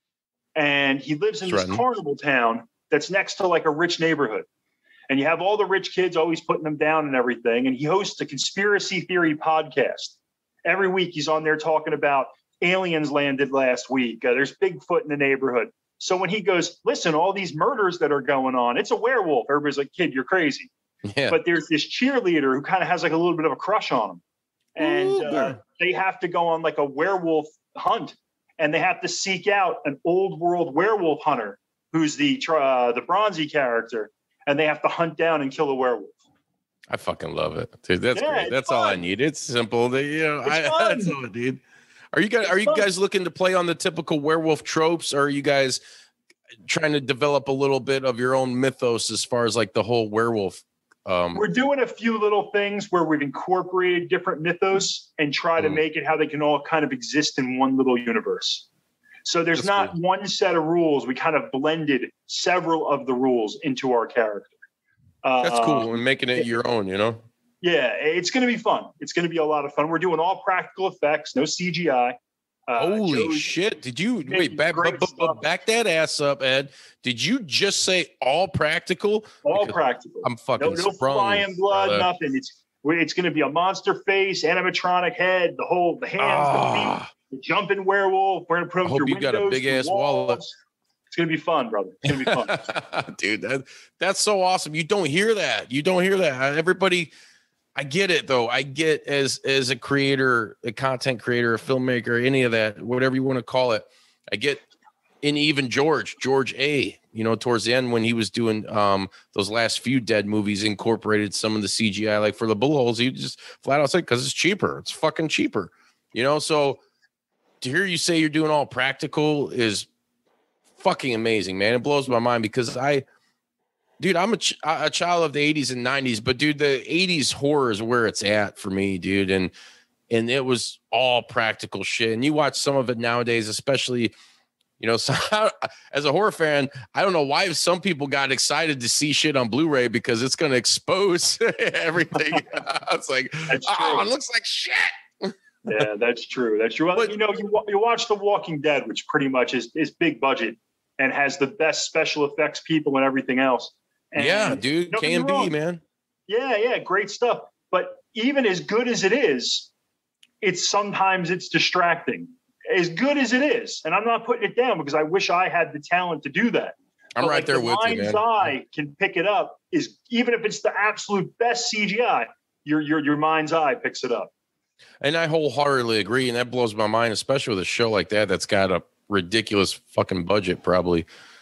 and he lives in Threatened. this carnival town that's next to like a rich neighborhood. And you have all the rich kids always putting them down and everything. And he hosts a conspiracy theory podcast. Every week he's on there talking about aliens landed last week. Uh, there's Bigfoot in the neighborhood. So when he goes, listen, all these murders that are going on, it's a werewolf. Everybody's like, kid, you're crazy. Yeah. But there's this cheerleader who kind of has like a little bit of a crush on him. And Ooh, uh, they have to go on like a werewolf hunt. And they have to seek out an old world werewolf hunter who's the uh, the Bronzi character. And they have to hunt down and kill a werewolf. I fucking love it, dude. That's Yeah, great. That's fun. all I need. It's simple. They, you know, I, that's all I need. Are you guys? It's are you fun. guys looking to play on the typical werewolf tropes, or are you guys trying to develop a little bit of your own mythos as far as like the whole werewolf? Um, We're doing a few little things where we've incorporated different mythos and try to Mm. make it how they can all kind of exist in one little universe. So there's That's not cool. one set of rules. We kind of blended several of the rules into our character. Uh, that's cool, and making it your own. You know. Yeah, it's going to be fun. It's going to be a lot of fun. We're doing all practical effects, no C G I. Uh, Holy Joe's- shit! Did you making wait? Back, great bu- bu- bu- stuff. back that ass up, Ed. Did you just say all practical? All Because practical. I'm fucking No, no sprung, flying blood, brother. nothing. It's it's going to be a monster face, animatronic head, the whole, the hands, the Ah, feet, the jumping werewolf. We're going to put I them hope through you got a windows, big-ass through walls. wallet. It's going to be fun, brother. It's going to be fun. dude, that, that's so awesome. You don't hear that. You don't hear that. Everybody, I get it though. I get as as a creator, a content creator, a filmmaker, any of that, whatever you want to call it. I get, and even George, George A. You know, towards the end when he was doing um those last few Dead movies, incorporated some of the C G I, like for the bullet holes. He just flat out said because it's cheaper. It's fucking cheaper. You know, so to hear you say you're doing all practical is fucking amazing, man. It blows my mind because I, dude, I'm a, ch- a child of the eighties and nineties, but dude, the eighties horror is where it's at for me, dude. And, and it was all practical shit. And you watch some of it nowadays, especially, you know, so as a horror fan, I don't know why some people got excited to see shit on Blu-ray because it's going to expose everything. It's like, That's oh, true. it looks like shit. Yeah, that's true. That's true. Well, But- you know, you, wa- you watch The Walking Dead, which pretty much is, is big budget and has the best special effects people and everything else. And Yeah, dude, don't get K me and B, wrong. man. Yeah, yeah, great stuff. But even as good as it is, it's sometimes it's distracting. As good as it is, and I'm not putting it down because I wish I had the talent to do that. I'm But right like there the with you, mind's man. eye can pick it up. Is even if it's the absolute best C G I, your your your mind's eye picks it up. And I wholeheartedly agree. And that blows my mind, especially with a show like that that's got a ridiculous fucking budget, probably.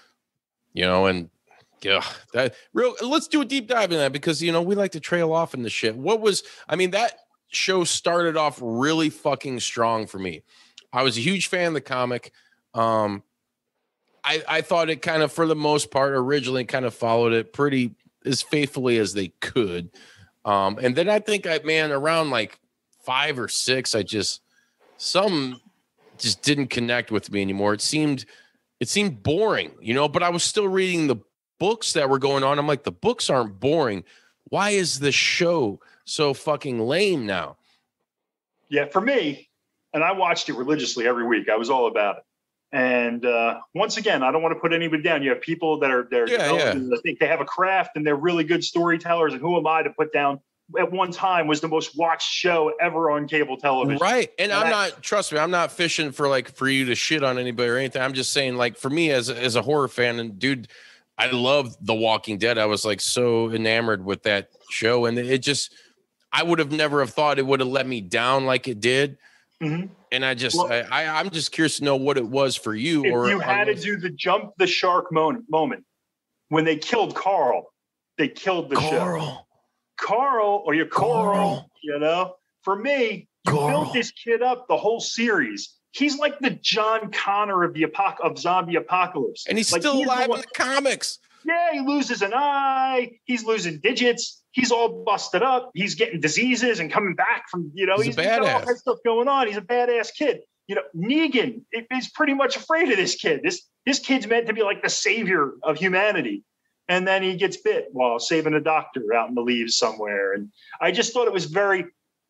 You know, and yeah, that real let's do a deep dive in that because you know we like to trail off in the shit. What was I mean, that show started off really fucking strong for me. I was a huge fan of the comic. Um I, I thought it kind of, for the most part, originally kind of followed it pretty as faithfully as they could. Um, and then I think I, man, around like five or six, I just, some just didn't connect with me anymore. It seemed, it seemed boring, you know, but I was still reading the books that were going on. I'm like, the books aren't boring. Why is the show so fucking lame now? Yeah, for me, and I watched it religiously every week. I was all about it. And uh, once again, I don't want to put anybody down. You have people that are they're Yeah, developing, I think they have a craft and they're really good storytellers. And who am I to put down at one time was the most watched show ever on cable television. Right. And, and I'm that, not, trust me, I'm not fishing for like for you to shit on anybody or anything. I'm just saying, like, for me as, as a horror fan, and dude, I love The Walking Dead. I was like so enamored with that show. And it just, I would have never have thought it would have let me down like it did. Mm-hmm. And I just, well, I, I, I'm just curious to know what it was for you. If or you had to do the jump the shark moment, moment when they killed Carl, they killed the Carl. show. Carl, or your Carl, Carl, you know, for me, you Carl. built this kid up the whole series. He's like the John Connor of the apoc- of zombie apocalypse. And he's like, still he's alive the one- in the comics. Yeah, he loses an eye. He's losing digits. He's all busted up. He's getting diseases and coming back from, you know, he's, he's, a he's got all badass. that stuff going on. He's a badass kid. You know, Negan is pretty much afraid of this kid. This, this kid's meant to be like the savior of humanity. And then he gets bit while saving a doctor out in the leaves somewhere. And I just thought it was very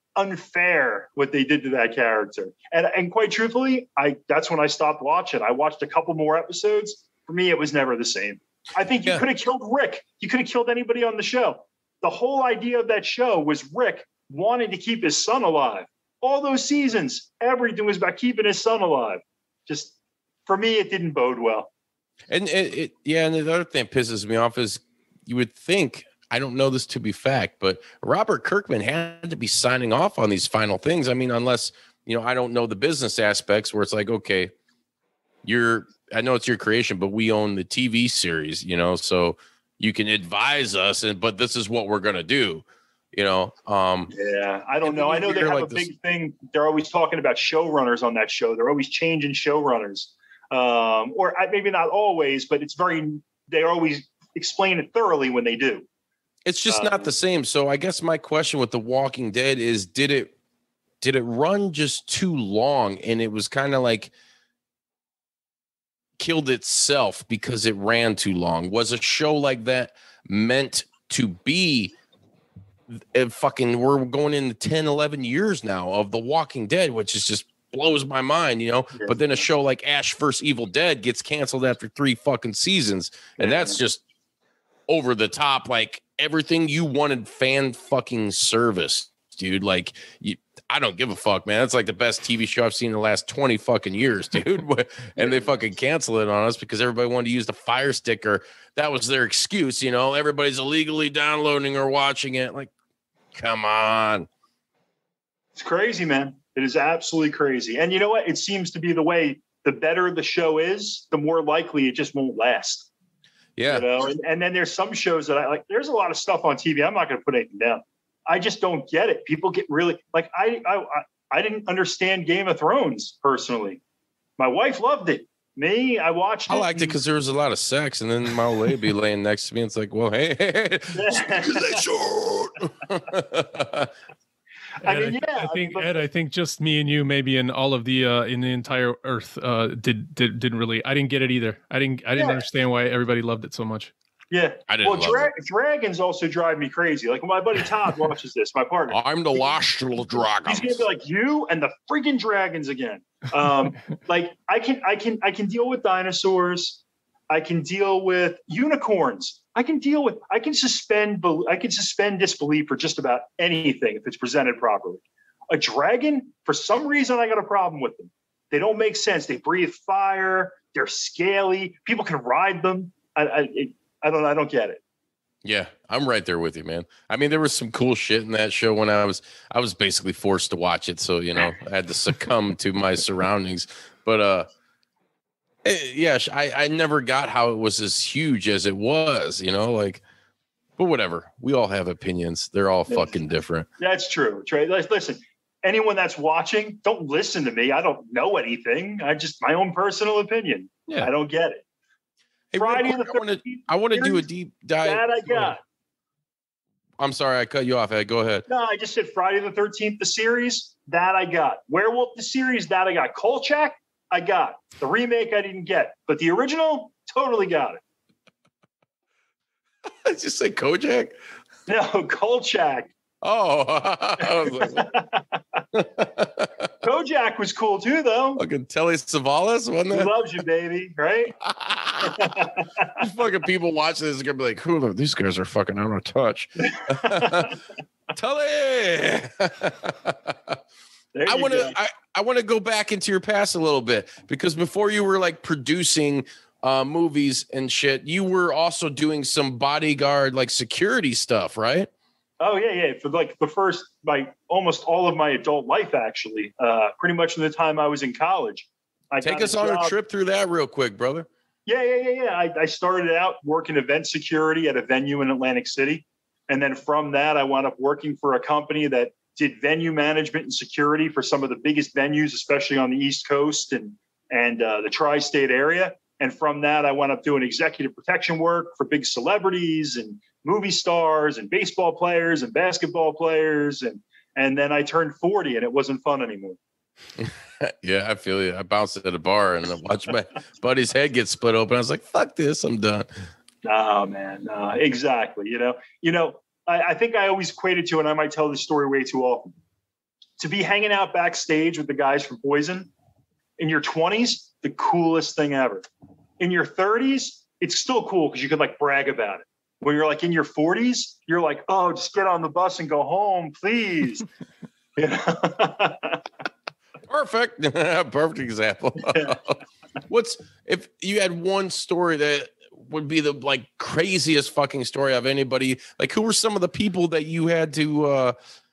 unfair what they did to that character. And and quite truthfully, I that's when I stopped watching. I watched a couple more episodes. For me, it was never the same. I think you yeah. could have killed Rick. You could have killed anybody on the show. The whole idea of that show was Rick wanting to keep his son alive. All those seasons, everything was about keeping his son alive. Just, for me, it didn't bode well. And it, it, yeah, and the other thing that pisses me off is you would think, I don't know this to be fact, but Robert Kirkman had to be signing off on these final things. I mean, unless, you know, I don't know the business aspects where it's like, okay, you're, I know it's your creation, but we own the T V series, you know, so you can advise us, and but this is what we're going to do, you know. Um, yeah, I don't know. I know they have like a big this- thing. They're always talking about showrunners on that show. They're always changing showrunners. Um, or maybe not always, but it's very, they always explain it thoroughly when they do. It's just um, not the same. So I guess my question with The Walking Dead is, did it, did it run just too long? And it was kind of like killed itself because it ran too long. Was a show like that meant to be a fucking, we're going into ten, eleven years now of The Walking Dead, which is just blows my mind, you know. Yeah. But then a show like Ash versus Evil Dead gets canceled after three fucking seasons, and yeah. that's just over the top, like everything you wanted fan fucking service, dude. Like, you, I don't give a fuck, man. It's like the best T V show I've seen in the last twenty fucking years, dude. And they fucking cancel it on us because everybody wanted to use the Fire Stick, or that was their excuse, you know. Everybody's illegally downloading or watching it. Like, come on. It's crazy, man. It is absolutely crazy. And you know what? It seems to be the way, the better the show is, the more likely it just won't last. Yeah. You know? and, and then there's some shows that I like, there's a lot of stuff on T V. I'm not going to put anything down. I just don't get it. People get really like, I, I, I didn't understand Game of Thrones personally. My wife loved it. Me, I watched it. I liked it because there was a lot of sex, and then my old lady be laying next to me. And it's like, well, hey, hey, hey. I mean, Ed, yeah. I think but, Ed, I think just me and you, maybe in all of the uh, in the entire Earth, uh, did did didn't really. I didn't get it either. I didn't. I didn't yeah. understand why everybody loved it so much. Yeah, I didn't. Well, dra- dragons also drive me crazy. Like my buddy Todd watches this. My partner. I'm the last little dragon. He's gonna be like you and the freaking dragons again. Um, like I can, I can, I can deal with dinosaurs. I can deal with unicorns. I can deal with, I can suspend, I can suspend disbelief for just about anything if it's presented properly. A dragon, for some reason, I got a problem with them. They don't make sense. They breathe fire. They're scaly. People can ride them. I, I, it, I don't, I don't get it. Yeah, I'm right there with you, man. I mean, there was some cool shit in that show when I was, I was basically forced to watch it. So, you know, I had to succumb to my surroundings, but, uh, yeah, I, I never got how it was as huge as it was, you know, like, but whatever. We all have opinions. They're all fucking different. That's true, Trey. Listen, anyone that's watching, don't listen to me. I don't know anything. I just, my own personal opinion. Yeah. I don't get it. Hey, Friday quick, the thirteenth. I want to do a deep dive. That I got. I'm sorry, I cut you off, Ed. Go ahead. No, I just said Friday the thirteenth, the series. That I got. Werewolf, the series. That I got. Kolchak. I got. The remake I didn't get, but the original, totally got it. Did you say Kojak? No, Kolchak. Oh. I was like, Kojak was cool too, though. Fucking Telly Savalas, wasn't it? He loves you, baby, right? Fucking people watching this are going to be like, who are these guys are fucking out of touch. Tully. I want to I, I want to go back into your past a little bit, because before you were like producing uh, movies and shit, you were also doing some bodyguard like security stuff, right? Oh yeah, yeah. For like the first, like almost all of my adult life, actually, uh, pretty much from the time I was in college. I Take us on a trip through that real quick, brother. Yeah, yeah, yeah, yeah. I, I started out working event security at a venue in Atlantic City. And then from that, I wound up working for a company that did venue management and security for some of the biggest venues, especially on the East Coast and, and uh, the tri-state area. And from that, I wound up doing executive protection work for big celebrities and movie stars and baseball players and basketball players. And, and then I turned forty and it wasn't fun anymore. Yeah, I feel you. I bounced at a bar and I watched my buddy's head get split open. I was like, fuck this, I'm done. Oh man, no, exactly. You know, you know, I, I think I always equated to, and I might tell this story way too often, to be hanging out backstage with the guys from Poison in your twenties, the coolest thing ever. In your thirties, it's still cool because you could like brag about it. When you're like in your forties, you're like, oh, just get on the bus and go home, please. You know? Perfect. Perfect example. What's if you had one story that would be the like craziest fucking story of anybody? Like, who were some of the people that you had to, uh,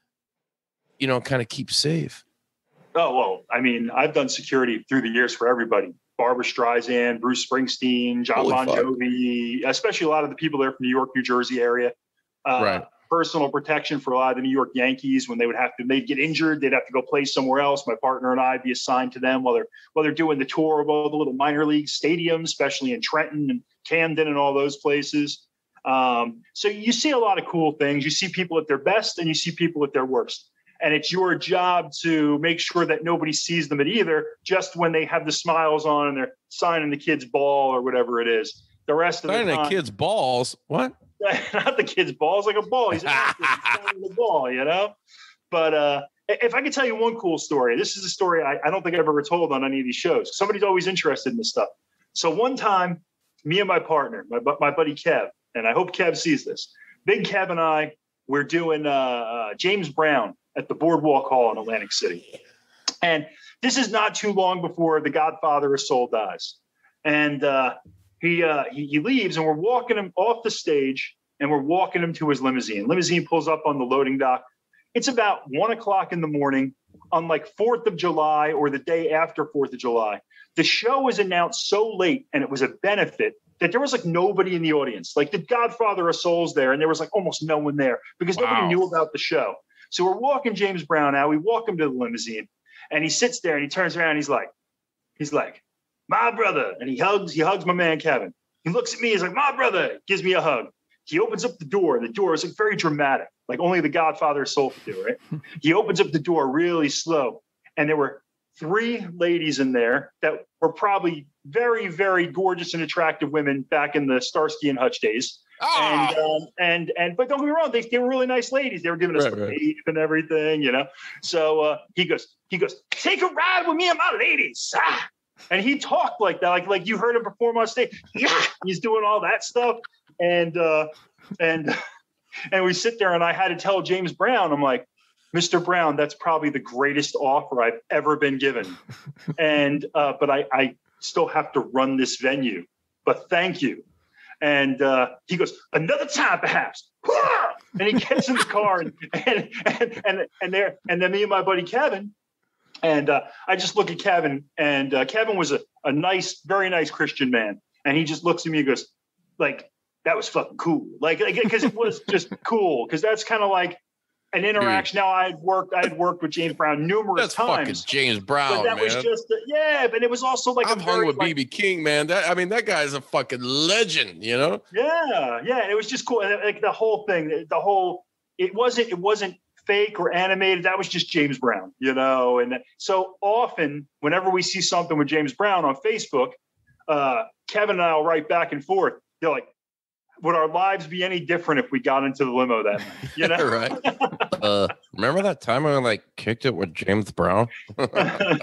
you know, kind of keep safe? Oh, well, I mean, I've done security through the years for everybody. Barbra Streisand, Bruce Springsteen, John Bon Jovi, especially a lot of the people there from New York, New Jersey area. Uh, right. Personal protection for a lot of the New York Yankees when they would have to, they'd get injured, they'd have to go play somewhere else. My partner and I'd be assigned to them while they're while they're doing the tour of all the little minor league stadiums, especially in Trenton and Camden and all those places. Um, so you see a lot of cool things. You see people at their best and you see people at their worst. And it's your job to make sure that nobody sees them at either, just when they have the smiles on and they're signing the kid's ball or whatever it is. The rest of the time, signing the kid's balls? What? Not the kid's balls, like a ball. He's signing the ball, you know? But uh, if I could tell you one cool story, this is a story I, I don't think I've ever told on any of these shows. Somebody's always interested in this stuff. So one time, me and my partner, my, my buddy Kev, and I hope Kev sees this, Big Kev and I, we're doing uh, uh, James Brown at the Boardwalk Hall in Atlantic City. And this is not too long before the Godfather of Soul dies. And uh, he, uh, he he leaves and we're walking him off the stage and we're walking him to his limousine. Limousine pulls up on the loading dock. It's about one o'clock in the morning on like fourth of July or the day after fourth of July. The show was announced so late and it was a benefit that there was like nobody in the audience. Like the Godfather of Soul's there and there was like almost no one there because wow. nobody knew about the show. So we're walking James Brown out. We walk him to the limousine and he sits there and he turns around. And he's like, he's like, my brother. And he hugs, he hugs my man, Kevin. He looks at me. He's like, my brother, gives me a hug. He opens up the door. The door is like very dramatic, like only the Godfather of Soul could do, right? He opens up the door really slow. And there were three ladies in there that were probably very, very gorgeous and attractive women back in the Starsky and Hutch days. Oh. And, um, and, and, but don't get me wrong, they, they were really nice ladies. They were giving us right, the right. babe and everything, you know? So uh, he goes, he goes, take a ride with me and my ladies. Ah. And he talked like that, like, like you heard him perform on stage. Yeah, he's doing all that stuff. And, uh, and, and we sit there and I had to tell James Brown, I'm like, Mister Brown, that's probably the greatest offer I've ever been given. And, uh, but I, I still have to run this venue, but thank you. And uh, he goes, another time perhaps. And he gets in the car and, and, and, and, and there, and then me and my buddy Kevin, and uh, I just look at Kevin and uh, Kevin was a, a nice, very nice Christian man. And he just looks at me and goes like, that was fucking cool. Like, like, cause it was just cool. Cause that's kind of like, an interaction. Dude. Now I had worked, I had worked with James Brown numerous That's times. That's fucking James Brown, but that man. was just, a, yeah, but it was also like I've a hung very, with like, B B King, man. That I mean, that guy's a fucking legend, you know? Yeah, yeah. And it was just cool. And like the whole thing, the whole, it wasn't, it wasn't fake or animated. That was just James Brown, you know? And so often, whenever we see something with James Brown on Facebook, uh, Kevin and I will write back and forth. They're like, would our lives be any different if we got into the limo that night? You know, right? Uh, remember that time I like kicked it with James Brown? And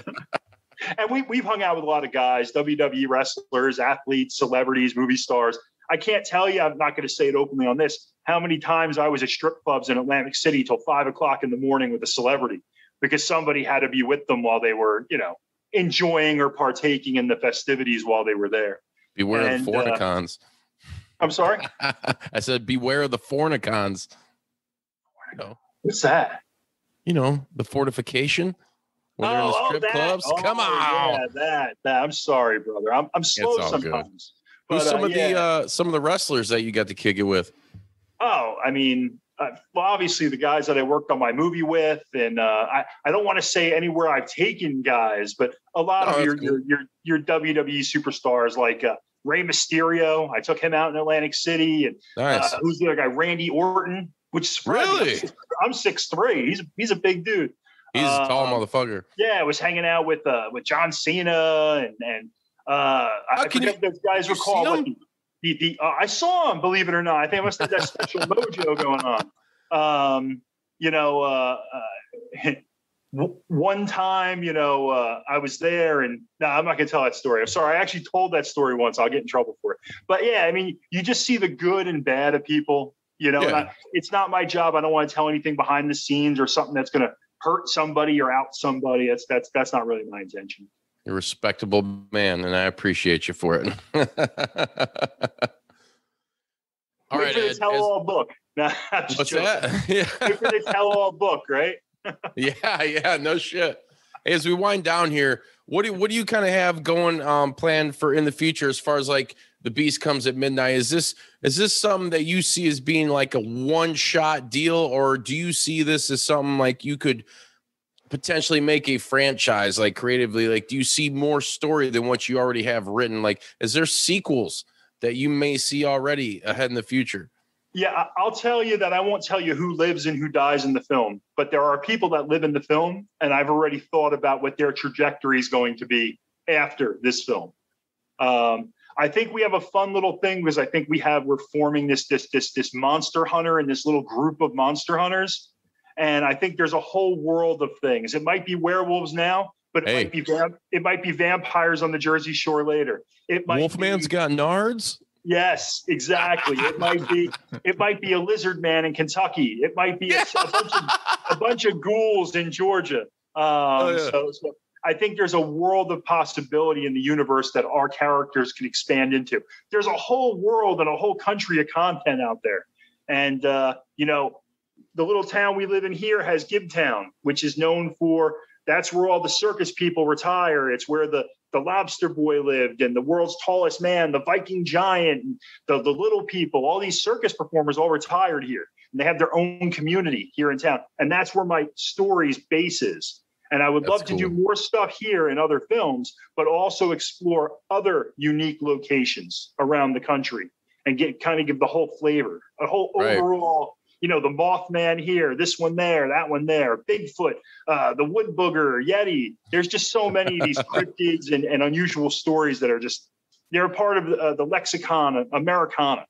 we we've hung out with a lot of guys, W W E wrestlers, athletes, celebrities, movie stars. I can't tell you, I'm not going to say it openly on this, how many times I was at strip clubs in Atlantic City till five o'clock in the morning with a celebrity because somebody had to be with them while they were, you know, enjoying or partaking in the festivities while they were there. Beware and, of the fornicons. Uh, I'm sorry? I said, beware of the fornicons. You know. What's that? You know, the fortification. When oh, they're in the strip oh, that. clubs. Oh, Come on. Yeah, that, that. I'm sorry, brother. I'm, I'm slow it's all sometimes. Good. Who's but, some uh, of yeah. the uh, some of the wrestlers that you got to kick it with? Oh, I mean, uh, well, obviously the guys that I worked on my movie with, and uh, I, I don't want to say anywhere I've taken guys, but a lot no, of your, cool. your your your W W E superstars like uh, Rey Mysterio. I took him out in Atlantic City, and nice. uh, who's the other guy? Randy Orton, which is really I'm six three. He's he's a big dude. He's uh, a tall motherfucker. Yeah, I was hanging out with uh, with John Cena and and uh, I forget you, those guys recall what the, the, the uh, I saw him, believe it or not. I think I must have that special mojo going on. Um, you know, uh, uh, one time, you know, uh, I was there and no, I'm not going to tell that story. I'm sorry. I actually told that story once. I'll get in trouble for it. But yeah, I mean, you just see the good and bad of people, you know, yeah. and I, it's not my job. I don't want to tell anything behind the scenes or something that's going to hurt somebody or out somebody. That's, that's, that's not really my intention. You're a respectable man, and I appreciate you for it. All Wait right, for the Ed, tell-all as, book. Nah, what's joking. that? Yeah. Wait for the tell-all book, right? yeah, yeah, no shit. Hey, as we wind down here, what do what do you kind of have going um planned for in the future as far as like the Beast comes at midnight? Is this is this something that you see as being like a one-shot deal, or do you see this as something like you could potentially make a franchise, like creatively? Like, do you see more story than what you already have written? Like, is there sequels that you may see already ahead in the future? Yeah, I'll tell you that I won't tell you who lives and who dies in the film, but there are people that live in the film, and I've already thought about what their trajectory is going to be after this film. Um, I think we have a fun little thing because I think we have we're forming this this this this monster hunter and this little group of monster hunters. And I think there's a whole world of things. It might be werewolves now, but it hey. might be vamp- it might be vampires on the Jersey Shore later. It might Wolfman's be, got nards. Yes, exactly. It might be it might be a lizard man in Kentucky. It might be a, a, bunch, of, a bunch of ghouls in Georgia. Um, oh, yeah. so, so I think there's a world of possibility in the universe that our characters can expand into. There's a whole world and a whole country of content out there, and uh, you know. The little town we live in here has Gibtown, which is known for, that's where all the circus people retire. It's where the, the lobster boy lived and the world's tallest man, the Viking giant, and the, the little people, all these circus performers all retired here. And they have their own community here in town. And that's where my story's base is. And I would that's love to cool. do more stuff here in other films, but also explore other unique locations around the country and get kind of give the whole flavor, a whole right. overall. You know, the Mothman here, this one there, that one there, Bigfoot, uh, the Wood Booger, Yeti. There's just so many of these cryptids and, and unusual stories that are just, they're a part of uh, the lexicon Americana.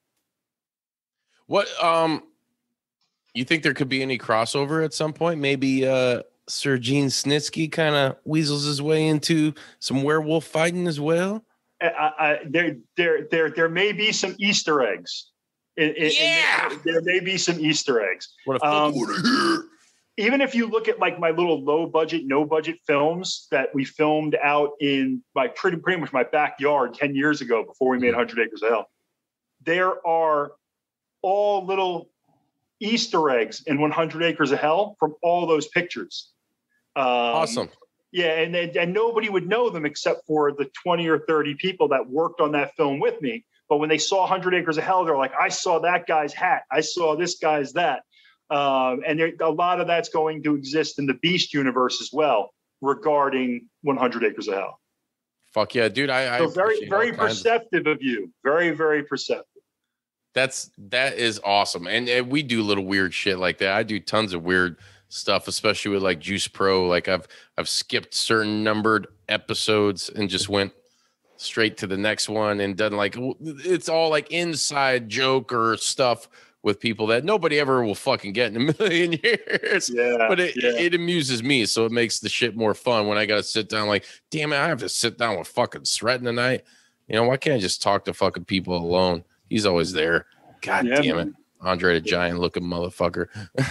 What, um, you think there could be any crossover at some point? Maybe uh, Sir Gene Snitsky kind of weasels his way into some werewolf fighting as well? I, I, there, there, there, there may be some Easter eggs. In, in, yeah, in, there may be some Easter eggs. What a fuck um, hear. Even if you look at like my little low budget, no budget films that we filmed out in my pretty pretty much my backyard ten years ago before we made one hundred Acres of Hell, there are all little Easter eggs in one hundred Acres of Hell from all those pictures. Um, awesome. Yeah, and and nobody would know them except for the twenty or thirty people that worked on that film with me. But when they saw one hundred Acres of Hell, they're like, I saw that guy's hat. I saw this guy's that. Um, and there, a lot of that's going to exist in the Beast universe as well regarding one hundred Acres of Hell. Fuck yeah, dude. I, so I very, very perceptive of... of you. Very, very perceptive. That's, that is awesome. And, and we do little weird shit like that. I do tons of weird stuff, especially with like Juice Pro. Like I've, I've skipped certain numbered episodes and just went straight to the next one and done like, it's all like inside joke or stuff with people that nobody ever will fucking get in a million years. Yeah, but it, yeah. it, it amuses me. So it makes the shit more fun when I got to sit down like, damn it, I have to sit down with fucking Stretton tonight. You know, why can't I just talk to fucking people alone? He's always there. God yeah, damn man. it. Andre the Giant looking motherfucker.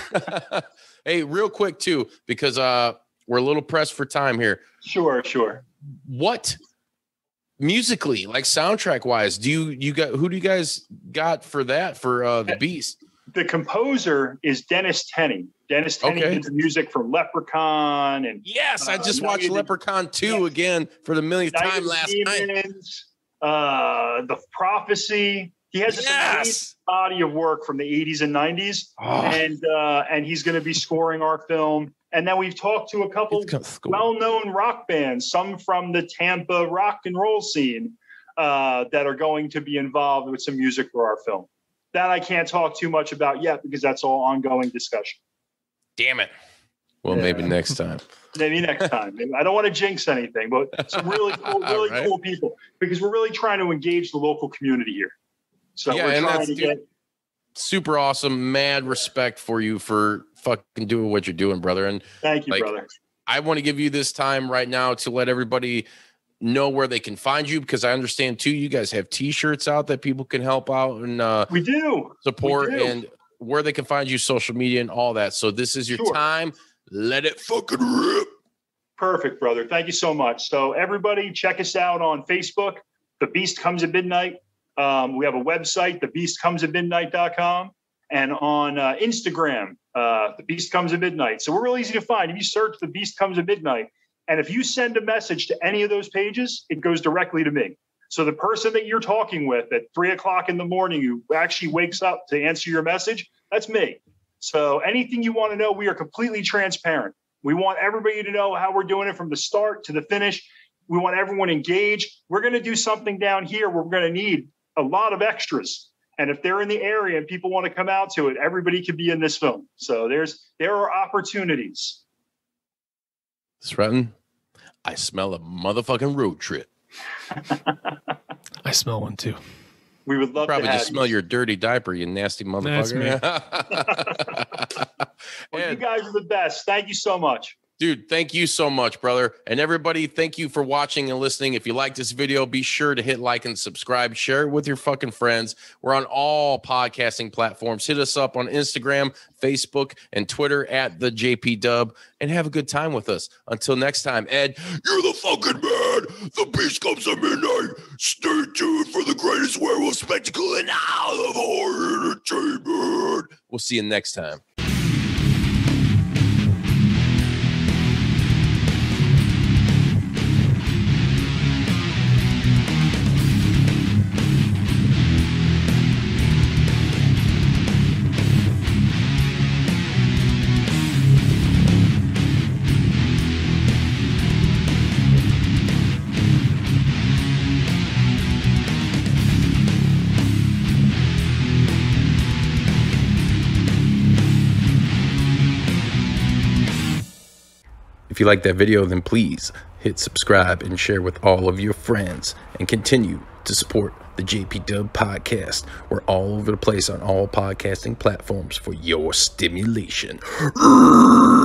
Hey, real quick too, because uh, we're a little pressed for time here. Sure, sure. What musically, like soundtrack wise, do you you got who do you guys got for that for uh, the Beast? The composer is Dennis Tenney. Dennis Tenney okay. did the music for Leprechaun and yes, I just uh, watched Leprechaun two yes. again for the millionth Night time last Demons, night. Uh, the Prophecy. He has yes. a body of work from the eighties and nineties, oh. and uh, and he's going to be scoring our film. And then we've talked to a couple well-known rock bands, some from the Tampa rock and roll scene, uh, that are going to be involved with some music for our film. That I can't talk too much about yet because that's all ongoing discussion. Damn it. Well, yeah. maybe next time. Maybe next time. Maybe. I don't want to jinx anything, but some really cool, really right. cool people because we're really trying to engage the local community here. So yeah, we're and trying that's to get super awesome. Mad respect for you for fucking doing what you're doing, brother. And thank you, like, brother. I want to give you this time right now to let everybody know where they can find you because I understand too. You guys have T-shirts out that people can help out and uh, we do support we do. and where they can find you, social media and all that. So this is your sure. time. Let it fucking rip. Perfect, brother. Thank you so much. So everybody, check us out on Facebook. The Beast Comes at Midnight. Um, we have a website, the beast comes at midnight dot com, and on uh, Instagram, uh, The Beast Comes at Midnight. So we're real easy to find. If you search The Beast Comes at Midnight, and if you send a message to any of those pages, it goes directly to me. So the person that you're talking with at three o'clock in the morning who actually wakes up to answer your message, that's me. So anything you want to know, we are completely transparent. We want everybody to know how we're doing it from the start to the finish. We want everyone engaged. We're going to do something down here where we're going to need a lot of extras. And if they're in the area and people want to come out to it, everybody could be in this film. So there's there are opportunities. Stratton, I smell a motherfucking road trip. I smell one too. We would love Probably to have just smell you. your dirty diaper, you nasty motherfucker. Well, and, you guys are the best. Thank you so much. Dude, thank you so much, brother. And everybody, thank you for watching and listening. If you like this video, be sure to hit like and subscribe. Share it with your fucking friends. We're on all podcasting platforms. Hit us up on Instagram, Facebook, and Twitter at the J P D U B. And have a good time with us. Until next time, Ed, you're the fucking man. The Beast Comes at Midnight. Stay tuned for the greatest werewolf spectacle in all of horror entertainment. We'll see you next time. If you like that video, then please hit subscribe and share with all of your friends and continue to support the J P D U B podcast. We're all over the place on all podcasting platforms for your stimulation.